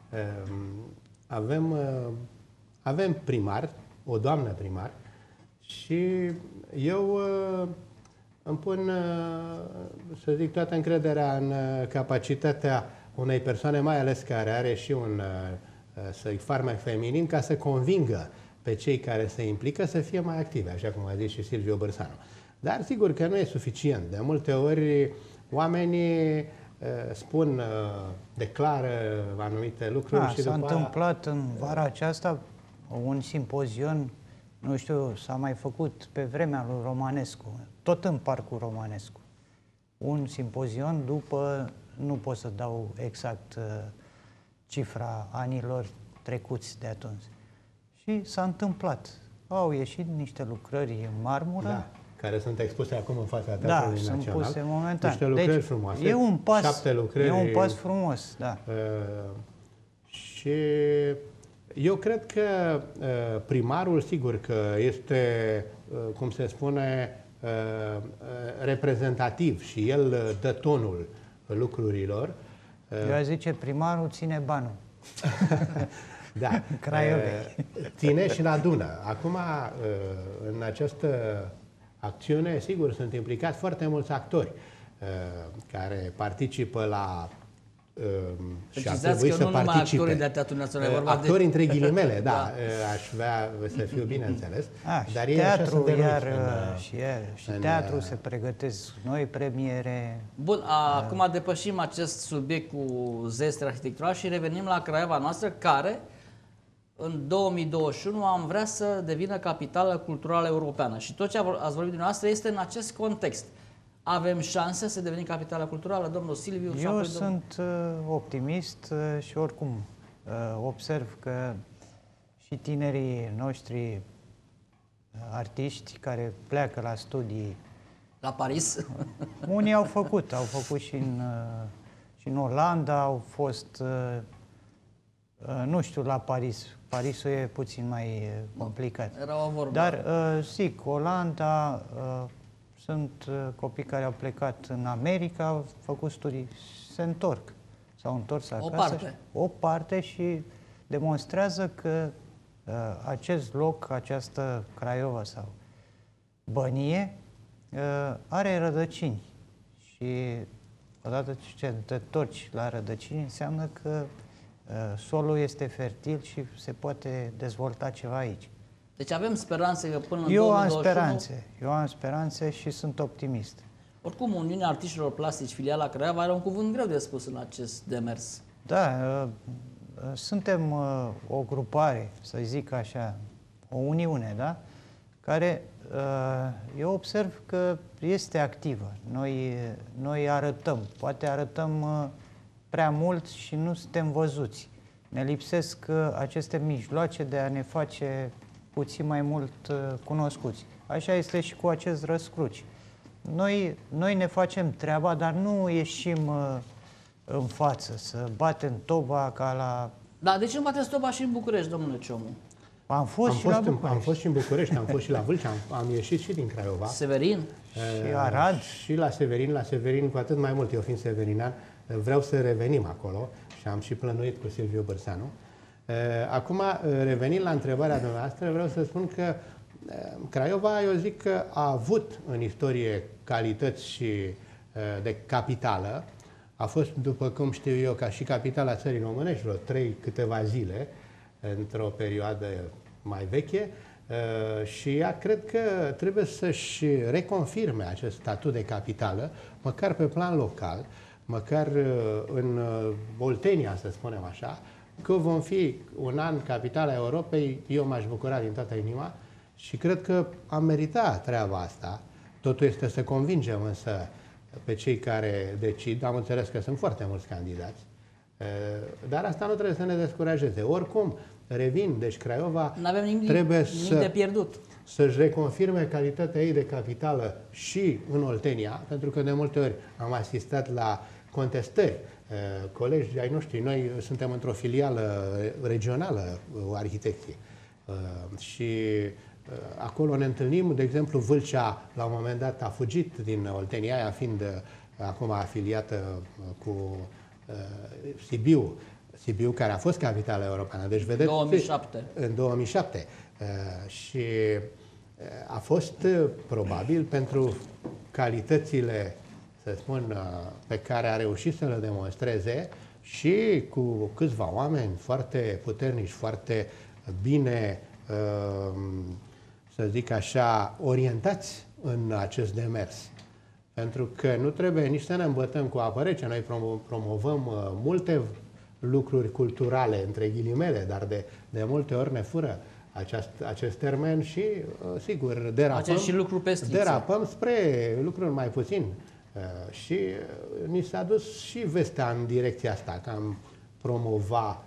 avem, avem primar, o doamnă primar, și eu îmi pun, să zic, toată încrederea în capacitatea unei persoane, mai ales care are și un, să-i farmec feminin, ca să convingă pe cei care se implică să fie mai activi, așa cum a zis și Silviu Bârsanu. Dar sigur că nu e suficient. De multe ori oamenii uh, spun, uh, declară anumite lucruri A, și s-a după întâmplat în vara aceasta un simpozion, nu știu, s-a mai făcut pe vremea lui Romanescu, tot în parcul Romanescu. Un simpozion după, nu pot să dau exact uh, cifra anilor trecuți de atunci. Și s-a întâmplat. Au ieșit niște lucrări în marmură. Da, care sunt expuse acum în fața da, Teatrului sunt Național. puse momentan. Niște lucrări deci, frumoase. E un pas, șapte lucrări, e un pas frumos, da. Uh, și eu cred că uh, primarul, sigur că este, uh, cum se spune, uh, uh, reprezentativ și el uh, dă tonul lucrurilor. Uh, Eu aș zice, primarul ține banul. Da, Craiovei. Ține și la Dună. Acum, în această acțiune, sigur, sunt implicați foarte mulți actori care participă la... și ar trebui să participe. Actorii de Teatrul Național, vorba actori de... între ghilimele, da, da, aș vrea să fiu bineînțeles. A, dar și teatru, iar, în, și, iar, și în, teatru se pregătesc noi premiere. Bun, a, acum depășim acest subiect cu zestre arhitectural și revenim la Craiova noastră, care în două mii douăzeci și unu am vrea să devină capitală culturală europeană. Și tot ce ați vorbit dumneavoastră este în acest context. Avem șanse să devenim capitală culturală, domnul Silviu? Eu domnul... sunt uh, optimist uh, și oricum uh, observ că și tinerii noștri uh, artiști care pleacă la studii... La Paris? Unii au făcut, au făcut și în, uh, și în Olanda, au fost, uh, uh, nu știu, la Paris. Parisul e puțin mai uh, complicat. Era o vorbă. Dar, uh, zic, Olanda... Uh, Sunt copii care au plecat în America, au făcut studii, se întorc, s-au întors acasă. O parte. O parte și demonstrează că uh, acest loc, această Craiova sau Bănie, uh, are rădăcini. Și odată ce te torci la rădăcini, înseamnă că uh, solul este fertil și se poate dezvolta ceva aici. Deci avem speranțe că până în Eu două mii am douăzeci și unu... speranțe, eu am speranțe și sunt optimist. Oricum, Uniunea Artiștilor Plastici, filiala Craiova, are un cuvânt greu de spus în acest demers. Da, suntem o grupare, să zic așa, o uniune, da? Care eu observ că este activă. Noi, noi arătăm, poate arătăm prea mult și nu suntem văzuți. Ne lipsesc aceste mijloace de a ne face puțin mai mult cunoscuți. Așa este și cu acest Răscruci. Noi, noi ne facem treaba, dar nu ieșim în față, să batem toba ca la... Da, de ce nu bateți toba și în București, domnule Ciomu? Am fost, am și fost la în, București. Am fost și în București, am fost și la Vâlcea, am, am ieșit și din Craiova. Severin? Și Arad. Și la Severin, la Severin cu atât mai mult, eu fiind severinan, vreau să revenim acolo și am și plănuit cu Silviu Bârsanu. Acum, revenind la întrebarea dumneavoastră, vreau să spun că Craiova, eu zic că a avut în istorie calități și de capitală. A fost, după cum știu eu, ca și capitala țării românești, vreo trei câteva zile, într-o perioadă mai veche, și ea cred că trebuie să-și reconfirme acest statut de capitală, măcar pe plan local, măcar în Oltenia, să spunem așa, că vom fi un an capitala Europei, eu m-aș bucura din toată inima și cred că am meritat treaba asta. Totul este să convingem însă pe cei care decid. Am înțeles că sunt foarte mulți candidați, dar asta nu trebuie să ne descurajeze. Oricum, revin, deci Craiova N-avem nimic, trebuie nimic să, de pierdut. să-și reconfirme calitatea ei de capitală și în Oltenia, pentru că de multe ori am asistat la contestări. Colegi ai noștri, noi suntem într-o filială regională, arhitecție, și acolo ne întâlnim, de exemplu, Vâlcea la un moment dat a fugit din Oltenia, aia fiind acum afiliată cu Sibiu, Sibiu care a fost capitală europeană. Deci, vedeți, două mii șapte. În două mii șapte. Și a fost probabil pentru calitățile, să spun, pe care a reușit să le demonstreze și cu câțiva oameni foarte puternici, foarte bine, să zic așa, orientați în acest demers. Pentru că nu trebuie nici să ne îmbătăm cu apă rece. Noi promovăm multe lucruri culturale, între ghilimele, dar de, de multe ori ne fură acest, acest termen și, sigur, derapăm, și lucru derapăm spre lucruri mai puțin. Și ni s-a dus și vestea în direcția asta, că am promova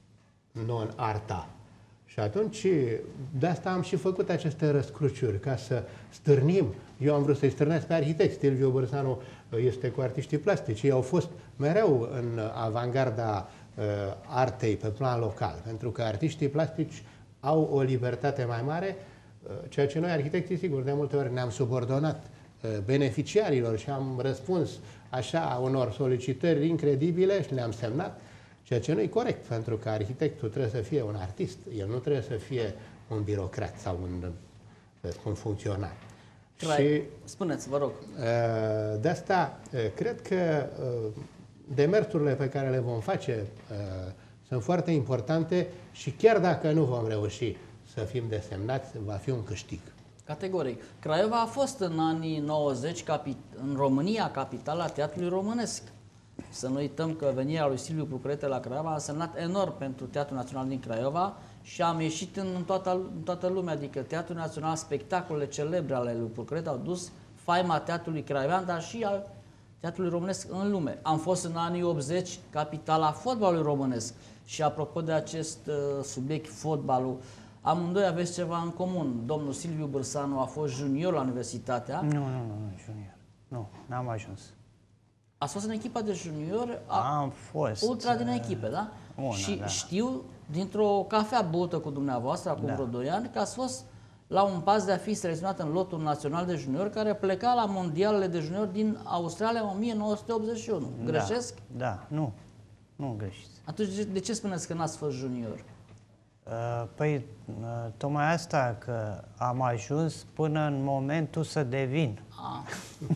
non-arta. Și atunci, de asta am și făcut aceste răscruciuri, ca să stârnim. Eu am vrut să-i stârnesc pe arhitecți. Silviu Bârsanu este cu artiștii plastici. Ei au fost mereu în avangarda uh, artei pe plan local, pentru că artiștii plastici au o libertate mai mare, uh, ceea ce noi, arhitecții, sigur, de multe ori ne-am subordonat uh, beneficiarilor și am răspuns așa unor solicitări incredibile și le-am semnat. Ceea ce nu e corect, pentru că arhitectul trebuie să fie un artist, el nu trebuie să fie un birocrat sau un, un funcționar. Trai. Și spuneți, vă rog. De asta, cred că demersurile pe care le vom face sunt foarte importante și chiar dacă nu vom reuși să fim desemnați, va fi un câștig. Categoric. Craiova a fost în anii nouăzeci în România capitala teatrului românesc. Să nu uităm că venirea lui Silviu Plucurete la Craiova a însemnat enorm pentru Teatrul Național din Craiova și am ieșit în toată, în toată lumea, adică Teatrul Național, spectacolele celebre ale lui Plucurete au dus faima teatrului craiovean, dar și al teatrului românesc în lume. Am fost în anii optzeci capitala fotbalului românesc și apropo de acest uh, subiect, fotbalul, amândoi aveți ceva în comun. Domnul Silviu Bârsanu a fost junior la Universitatea. Nu, nu, nu, nu junior. Nu, n-am ajuns. Ați fost în echipa de junior? A, Am fost. Ultra din echipe, da? Una, și da. știu, dintr-o cafea băută cu dumneavoastră, acum Da. vreo doi ani, că ați fost la un pas de a fi selecționat în lotul național de junior, care pleca la mondialele de junior din Australia în o mie nouă sute optzeci și unu. Greșesc? Da, da, nu. Nu greșiți. Atunci, de- de ce spuneți că n-ați fost junior? Uh, Păi, uh, tocmai asta, că am ajuns până în momentul să devin. Ah,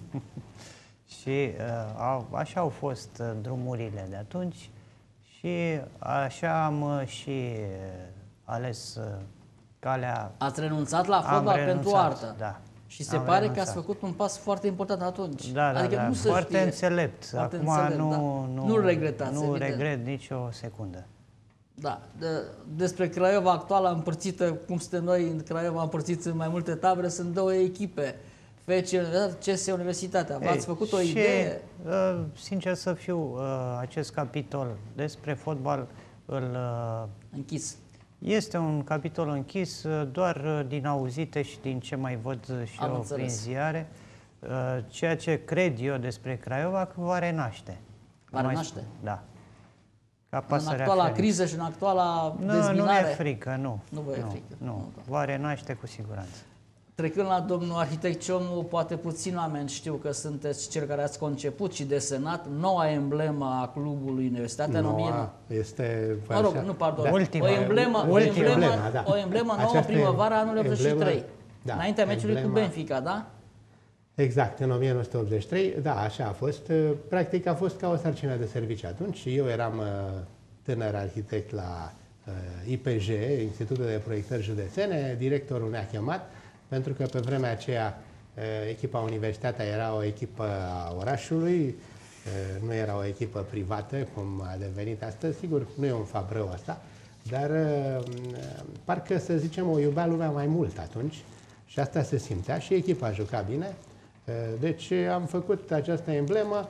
Și uh, au, așa au fost uh, drumurile de atunci și așa am uh, și uh, ales uh, calea. ați renunțat la Am fotbal renunțat, pentru artă. da. Și se Am pare renunțat. că ați făcut un pas foarte important atunci. Da, da, adică da, nu se foarte știe. înțelept. Foarte Acum înțelept, nu, da. nu, Nu-l regretați, nu evident. regret nicio secundă. Da. De, despre Craiova actuală împărțită, cum suntem noi în Craiova împărțiți în mai multe tabere, sunt două echipe. F C C S Universitatea. V-ați făcut o și, idee? Uh, sincer să fiu, uh, acest capitol despre fotbal îl, uh, închis. Este un capitol închis uh, doar uh, din auzite și din ce mai văd și Am eu înțeles. prin ziare. Uh, ceea ce cred eu despre Craiova că va renaște. Va Mai renaște? spun, da. Ca În pasărea actuala Felix. criză și în actuala Nu, dezbinare? nu e frică, nu. Nu vă e nu, frică. Nu, Nu, da. va renaște cu siguranță. Trecând la domnul arhitect Cionu, poate puțin oameni știu că sunteți cel care ați conceput și desenat noua emblemă a clubului Universitatea. Noua este... Mă rog, așa, nu, pardon. Da. Ultima. O emblemă, o Ultima emblemă, emblema, da. o emblemă nouă în Această primăvara anului emblemă- optzeci și trei. da, Înaintea meciului emblema- cu Benfica, da? Exact, în o mie nouă sute optzeci și trei, da, așa a fost. Practic a fost ca o sarcină de serviciu atunci. Eu eram uh, tânăr arhitect la uh, I P J, Institutul de Proiectări Județene, directorul ne-a chemat, pentru că pe vremea aceea uh, echipa Universitatea era o echipă a orașului, uh, nu era o echipă privată, cum a devenit astăzi. Sigur, nu e un fapt rău asta, dar uh, parcă, să zicem, o iubea lumea mai mult atunci și asta se simțea și echipa juca bine. Deci am făcut această emblemă,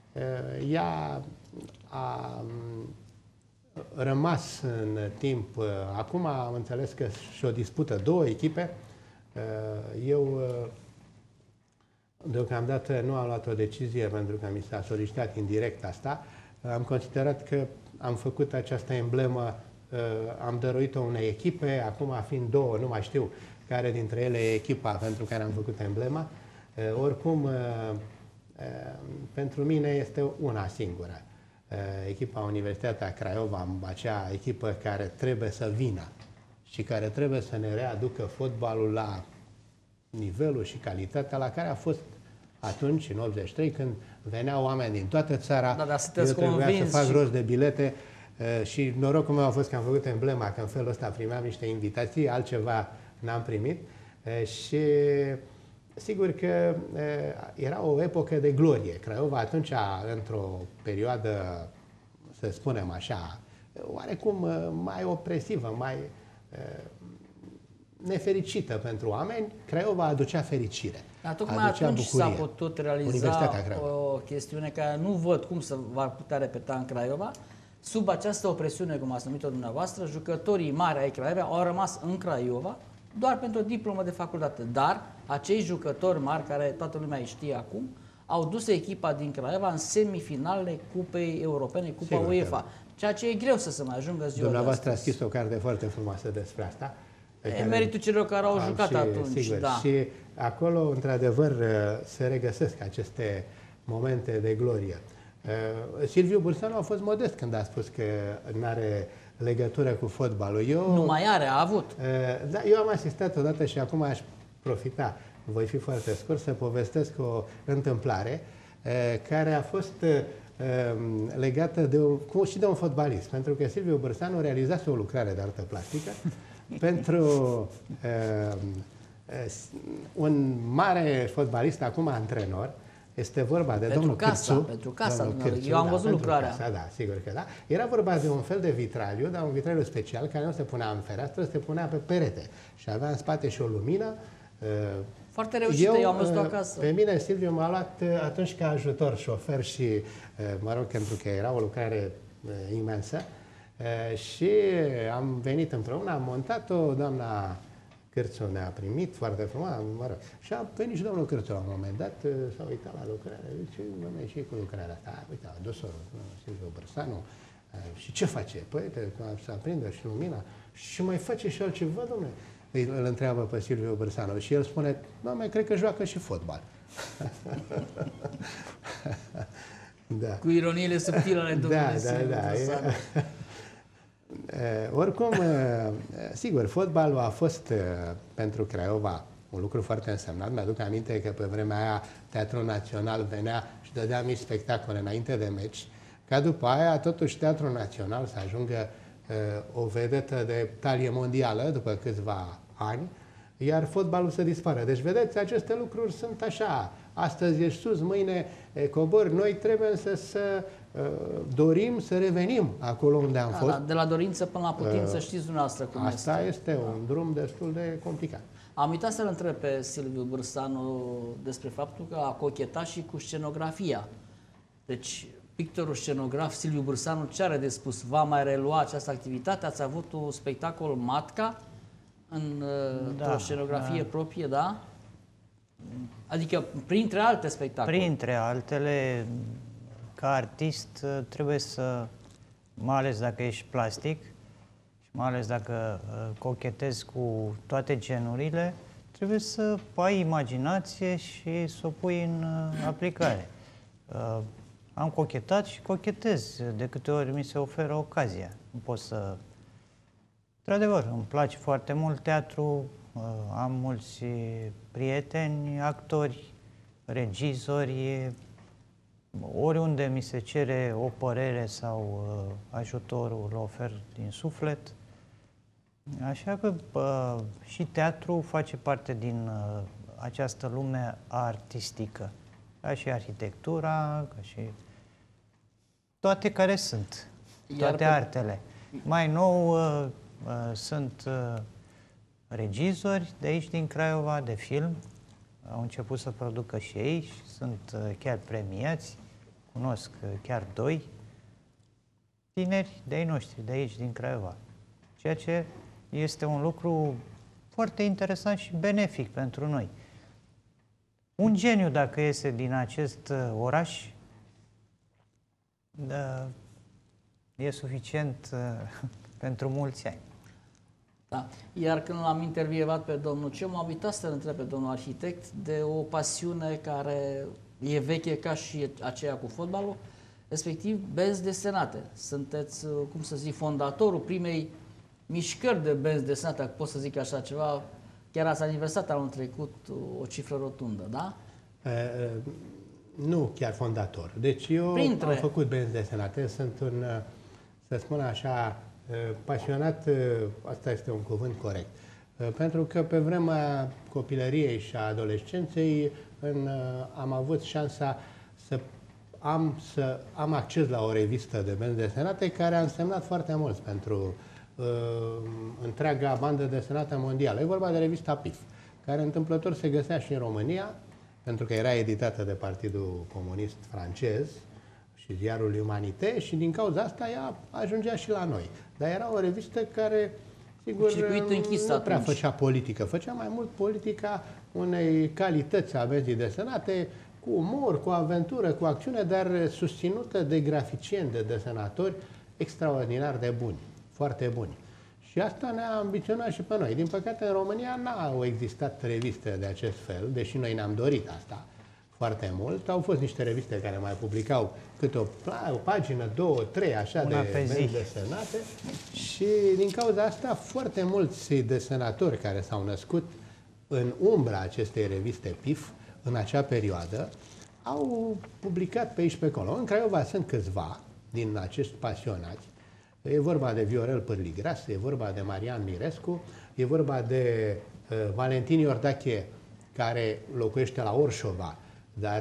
ea a rămas în timp. Acum am înțeles că și-o dispută două echipe. Eu deocamdată nu am luat o decizie pentru că mi s-a solicitat indirect asta. Am considerat că am făcut această emblemă, am dăruit-o unei echipe, acum fiind două, nu mai știu care dintre ele e echipa pentru care am făcut emblema. Oricum, pentru mine este una singură. Echipa Universitatea Craiova, acea echipă care trebuie să vină și care trebuie să ne readucă fotbalul la nivelul și calitatea la care a fost atunci, în optzeci și trei, când veneau oameni din toată țara. Da, dar eu sunteți trebuia să fac și... rost de bilete și norocul meu a fost că am făcut emblema, că în felul ăsta primeam niște invitații, altceva n-am primit. Și sigur că era o epocă de glorie. Craiova atunci, într-o perioadă, să spunem așa, oarecum mai opresivă, mai nefericită pentru oameni, Craiova aducea fericire. Dar tocmai aducea atunci s-a bucurie. putut realiza o chestiune care nu văd cum să va putea repeta în Craiova. Sub această opresiune, cum ați numit-o dumneavoastră, jucătorii mari ai Craiova au rămas în Craiova doar pentru o diplomă de facultate. Dar acei jucători mari, care toată lumea îi știe acum, au dus echipa din Craiova în semifinalele Cupei Europene, Cupa Sigur, UEFA. Ceea ce e greu să se mai ajungă ziua Dumneavoastră de a scris o carte foarte frumoasă despre asta. E care meritul celor care au jucat și, atunci, sigur, da. Și acolo, într-adevăr, se regăsesc aceste momente de glorie. Uh, Silviu Bursanu a fost modest când a spus că nu are legătură cu fotbalul. Eu, nu mai are, a avut. Uh, da, eu am asistat odată și acum aș profita, voi fi foarte scurt, să povestesc o întâmplare uh, care a fost uh, legată de o, cu, și de un fotbalist. Pentru că Silviu Bursanu realizase o lucrare de artă plastică pentru uh, uh, un mare fotbalist, acum antrenor. Este vorba de pentru domnul casa, Cârțu. pentru casa, domnul Cârțu, eu am da, văzut lucrarea. Casa, da, sigur că da. Era vorba de un fel de vitraliu, dar un vitraliu special care nu se punea în fereastră, se punea pe perete și avea în spate și o lumină. Foarte reușită, eu, eu am văzut-o acasă. Pe mine Silviu m-a luat atunci ca ajutor, șofer și, mă rog, pentru că era o lucrare imensă. Și am venit împreună, am montat-o, doamna Cârțu ne-a primit foarte frumos, mă rog. Și a venit și domnul Cârțu la un moment dat, s-a uitat la lucrare, zice, dom'le, și cu lucrarea asta, uite, a dus-o Silviu Bursanu, și ce face? Păi, să aprindă și lumina, și mai face și altceva, dom'le? Îl întreabă pe Silviu Bursanu și el spune, dom'le, cred că joacă și fotbal. Da. Cu ironiile subtile ale domnului da, Silviu da, da, Bursanu. Uh, oricum, uh, sigur, fotbalul a fost uh, pentru Craiova un lucru foarte însemnat. Mi-aduc aminte că pe vremea aia Teatrul Național venea și dădea mici spectacole înainte de meci, ca după aia totuși Teatrul Național să ajungă uh, o vedetă de talie mondială după câțiva ani, iar fotbalul să dispară. Deci, vedeți, aceste lucruri sunt așa. Astăzi ești sus, mâine cobori. Noi trebuie însă să dorim să revenim acolo unde am da, fost. Da, de la dorință până la putință, știți dumneavoastră cum Asta este. este un drum destul de complicat. Am uitat să-l întreb pe Silviu Bârsanu despre faptul că a cochetat și cu scenografia. Deci, pictorul scenograf Silviu Bârsanu, ce are de spus? Va mai relua această activitate? Ați avut un spectacol Matca în da, o scenografie da. proprie, da? Adică, printre alte spectacole. Printre altele, ca artist, trebuie să, mai ales dacă ești plastic, și mai ales dacă cochetezi cu toate genurile, trebuie să ai imaginație și să o pui în aplicare. Am cochetat și cochetez de câte ori mi se oferă ocazia. Nu pot să... Într-adevăr, îmi place foarte mult teatru, am mulți prieteni, actori, regizori, oriunde mi se cere o părere sau ajutorul, îl ofer din suflet. Așa că și teatru face parte din această lume artistică, ca și arhitectura, ca și toate care sunt, toate Iar artele. Pe... Mai nou uh, uh, sunt uh, regizori de aici din Craiova, de film, au început să producă și ei și sunt uh, chiar premiați, cunosc uh, chiar doi tineri de ai noștri, de aici din Craiova, ceea ce este un lucru foarte interesant și benefic pentru noi. Un geniu, dacă iese din acest uh, oraș, da, e suficient uh, pentru mulți ani. Da. Iar când l-am intervievat pe domnul Ciu, m-am uitat să-l întreb pe domnul arhitect de o pasiune care e veche ca și aceea cu fotbalul, respectiv benzi desenate. Sunteți, cum să zic, fondatorul primei mișcări de benzi desenate, dacă pot să zic așa ceva. Chiar ați aniversat anul trecut o cifră rotundă, da? Uh, nu chiar fondator. Deci eu Printre... am făcut benzi desenate, sunt un, să spun așa, pasionat, asta este un cuvânt corect, pentru că pe vremea copilăriei și a adolescenței în, am avut șansa să am, să am acces la o revistă de benzi desenate care a însemnat foarte mult pentru uh, întreaga bandă desenată mondială. E vorba de revista P I F, care întâmplător se găsea și în România, pentru că era editată de Partidul Comunist francez și ziarul L'Humanité și din cauza asta ea ajungea și la noi. Dar era o revistă care, sigur, închis nu prea făcea politică. Făcea mai mult politica unei calități a benzii desenate, cu umor, cu aventură, cu acțiune, dar susținută de graficieni, de desenatori extraordinar de buni, foarte buni. Și asta ne-a ambiționat și pe noi. Din păcate, în România n-au existat reviste de acest fel, deși noi ne-am dorit asta foarte mult. Au fost niște reviste care mai publicau câte o, o pagină, două, trei, așa, Una de benzi desenate. Și din cauza asta, foarte mulți desenatori care s-au născut în umbra acestei reviste P I F, în acea perioadă, au publicat pe aici pe acolo. În Craiova sunt câțiva din acești pasionați. E vorba de Viorel Pârligras, e vorba de Marian Mirescu, e vorba de uh, Valentin Iordache, care locuiește la Orșova, dar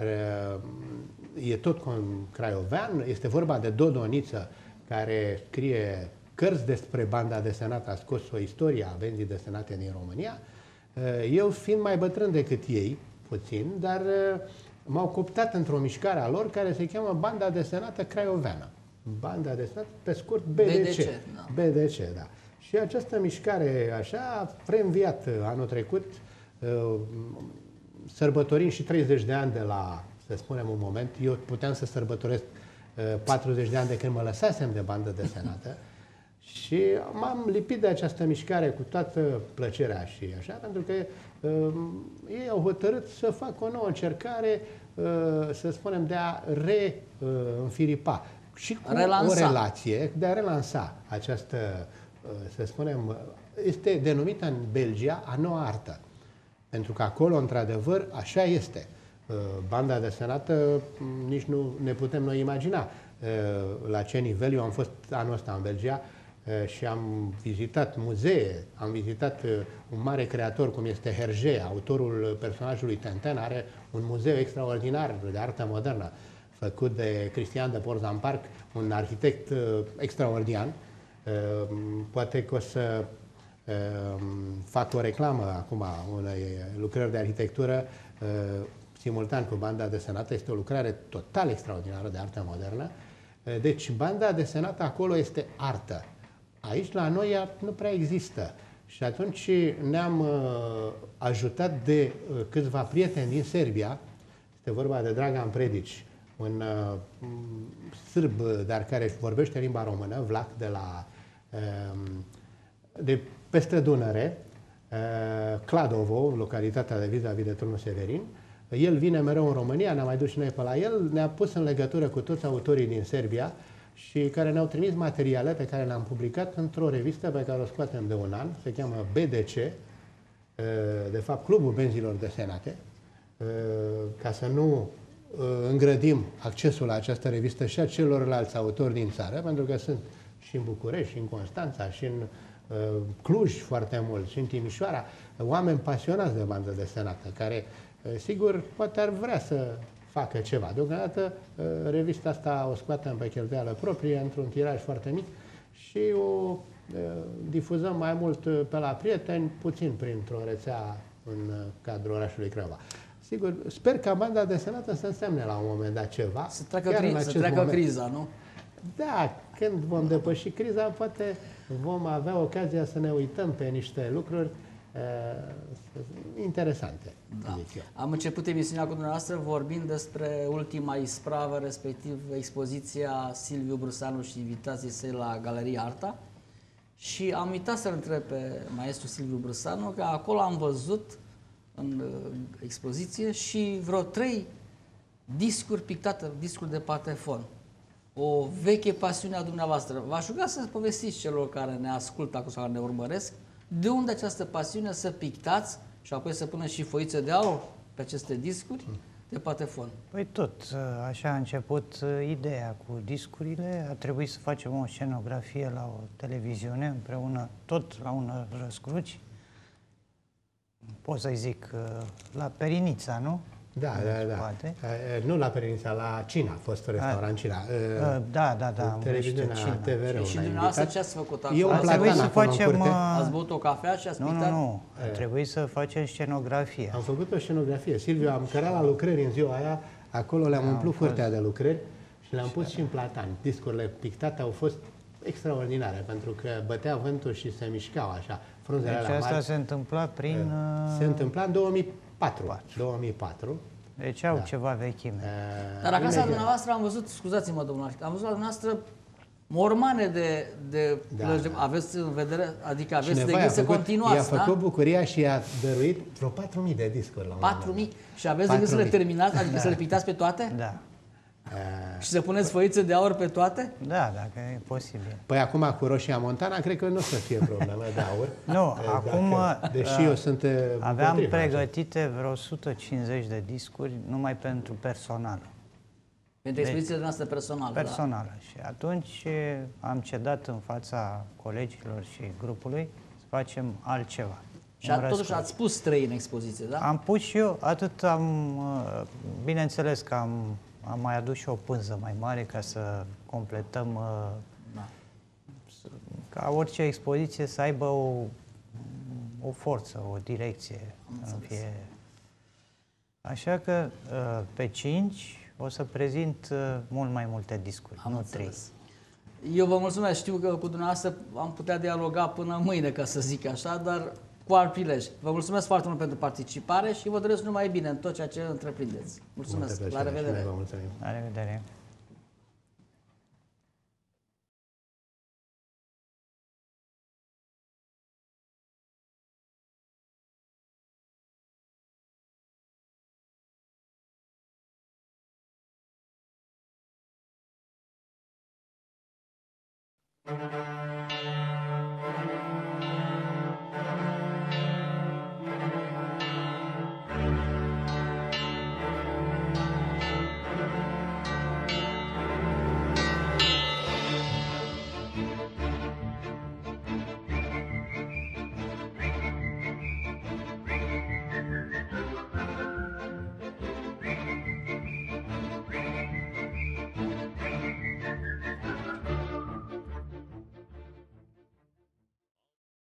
uh, e tot craiovean. Este vorba de Dodoniță, care scrie cărți despre banda desenată, a scos o istorie a benzii desenate din România. Uh, eu, fiind mai bătrân decât ei, puțin, dar uh, m-au cooptat într-o mișcare a lor care se cheamă Banda Desenată Craioveană. Banda desenată, pe scurt, B D C. B D C, da. B D C, da. Și această mișcare, așa, a preînviat anul trecut, uh, sărbătorind și treizeci de ani de la, să spunem un moment, eu puteam să sărbătoresc uh, patruzeci de ani de când mă lăsasem de bandă desenată și m-am lipit de această mișcare cu toată plăcerea și așa, pentru că uh, ei au hotărât să facă o nouă încercare, uh, să spunem, de a reînfiripa. Uh, și cu relansa. o relație de a relansa această, să spunem, este denumită în Belgia a noua artă. Pentru că acolo, într-adevăr, așa este. Banda desenată nici nu ne putem noi imagina la ce nivel. Eu am fost anul ăsta în Belgia și am vizitat muzee, am vizitat un mare creator cum este Hergé, autorul personajului Tintin, are un muzeu extraordinar de artă modernă. făcut de Cristian de Porzamparc, un arhitect extraordinar. Poate că o să fac o reclamă acum unei lucrări de arhitectură simultan cu banda desenată. Este o lucrare total extraordinară de artă modernă. Deci banda desenată acolo este artă. Aici la noi ea nu prea există. Și atunci ne-am uh, ajutat de uh, câțiva prieteni din Serbia. Este vorba de Dragan Predici, un uh, sârb, dar care vorbește limba română, vlac de la uh, de peste Dunăre, uh, Kladovo, localitatea de vis-a-vis de Turnul Severin. El vine mereu în România, ne-am mai dus și noi pe la el, ne-a pus în legătură cu toți autorii din Serbia și care ne-au trimis materiale pe care le-am publicat într-o revistă pe care o scoatem de un an, se cheamă B D C, de fapt Clubul Benzilor Desenate, ca să nu îngrădim accesul la această revistă și a celorlalți autori din țară, pentru că sunt și în București, și în Constanța, și în Cluj foarte mult, și în Timișoara, oameni pasionați de bandă desenată, care, sigur, poate ar vrea să facă ceva. Deocamdată, revista asta o scoatem pe cheltuială proprie, într-un tiraj foarte mic și o difuzăm mai mult pe la prieteni, puțin printr-o rețea în cadrul orașului Craiova. Sigur, sper ca banda desenată să însemne la un moment dat ceva. Să treacă, cri să treacă moment. criza, nu? Da, când vom depăși criza, poate vom avea ocazia să ne uităm pe niște lucruri uh, interesante. Da. Am început emisiunea cu dumneavoastră vorbind despre ultima ispravă, respectiv expoziția Silviu Brusanu și invitații săi la Galeria Arta. Și am uitat să-l întreb pe maestru Silviu Brusanu, că acolo am văzut în expoziție și vreo trei discuri pictate, discuri de Patefon. O veche pasiune a dumneavoastră. V-aș ruga să povestiți celor care ne ascultă acum sau care ne urmăresc, de unde această pasiune să pictați și apoi să puneți și foițe de aur pe aceste discuri de Patefon? Păi tot, așa a început ideea cu discurile. A trebuit să facem o scenografie la o televiziune împreună, tot la un Răscruci. Pot să-i zic, la Perinița, nu? Da, da, da. Poate. Nu la Perinița, la Cina a fost restaurant Cina. Da, da, da. Televiziunea T V R. Și dumneavoastră ce ați făcut acolo? Eu un platan să facem, ați băut o cafea și ați nu, pictat? Nu, nu, a trebuit să facem scenografie. Am făcut o scenografie. Silviu, am cărat la lucrări în ziua aia, acolo le-am umplut furtea de lucrări și le-am pus și în platan. Discurile pictate au fost extraordinare, pentru că bătea vântul și se mișcau așa. Frunzele deci asta se întâmpla prin... Se întâmpla în două mii patru. două mii patru. Deci au da. ceva vechime. Dar acasă dumneavoastră am văzut, scuzați-mă, domnul arhitect, am văzut la dumneavoastră mormane de, de da, plăci, da. aveți în vedere, adică aveți Cineva de gând să continuați, i-a făcut da? bucuria și i-a dăruit vreo patru mii de discuri la un patru mii? Și aveți de gând să le terminați, adică da. să le pictați pe toate? Da. Uh, și să puneți foițe de aur pe toate? Da, dacă e posibil. Păi acum cu Roșia Montana, cred că nu o să fie problemă de aur. Nu, acum... Dacă, deși eu sunt aveam pregătite vreo o sută cincizeci de discuri numai pentru personal. Pentru expoziția noastră personală. Personală. Da. Și atunci am cedat în fața colegilor și grupului să facem altceva. Și totuși ați pus trei în expoziție, da? Am pus și eu, atât am... Bineînțeles că am... Am mai adus și o pânză mai mare ca să completăm, da. ca orice expoziție să aibă o, o forță, o direcție. În fie. Așa că pe cinci o să prezint mult mai multe discuri, Am nu înțeles. trei. Eu vă mulțumesc, știu că cu dumneavoastră am putea dialoga până mâine, ca să zic așa, dar cu alt prilej. Vă mulțumesc foarte mult pentru participare și vă doresc numai bine în tot ceea ce întreprindeți. Mulțumesc. La revedere. La revedere. Thank you.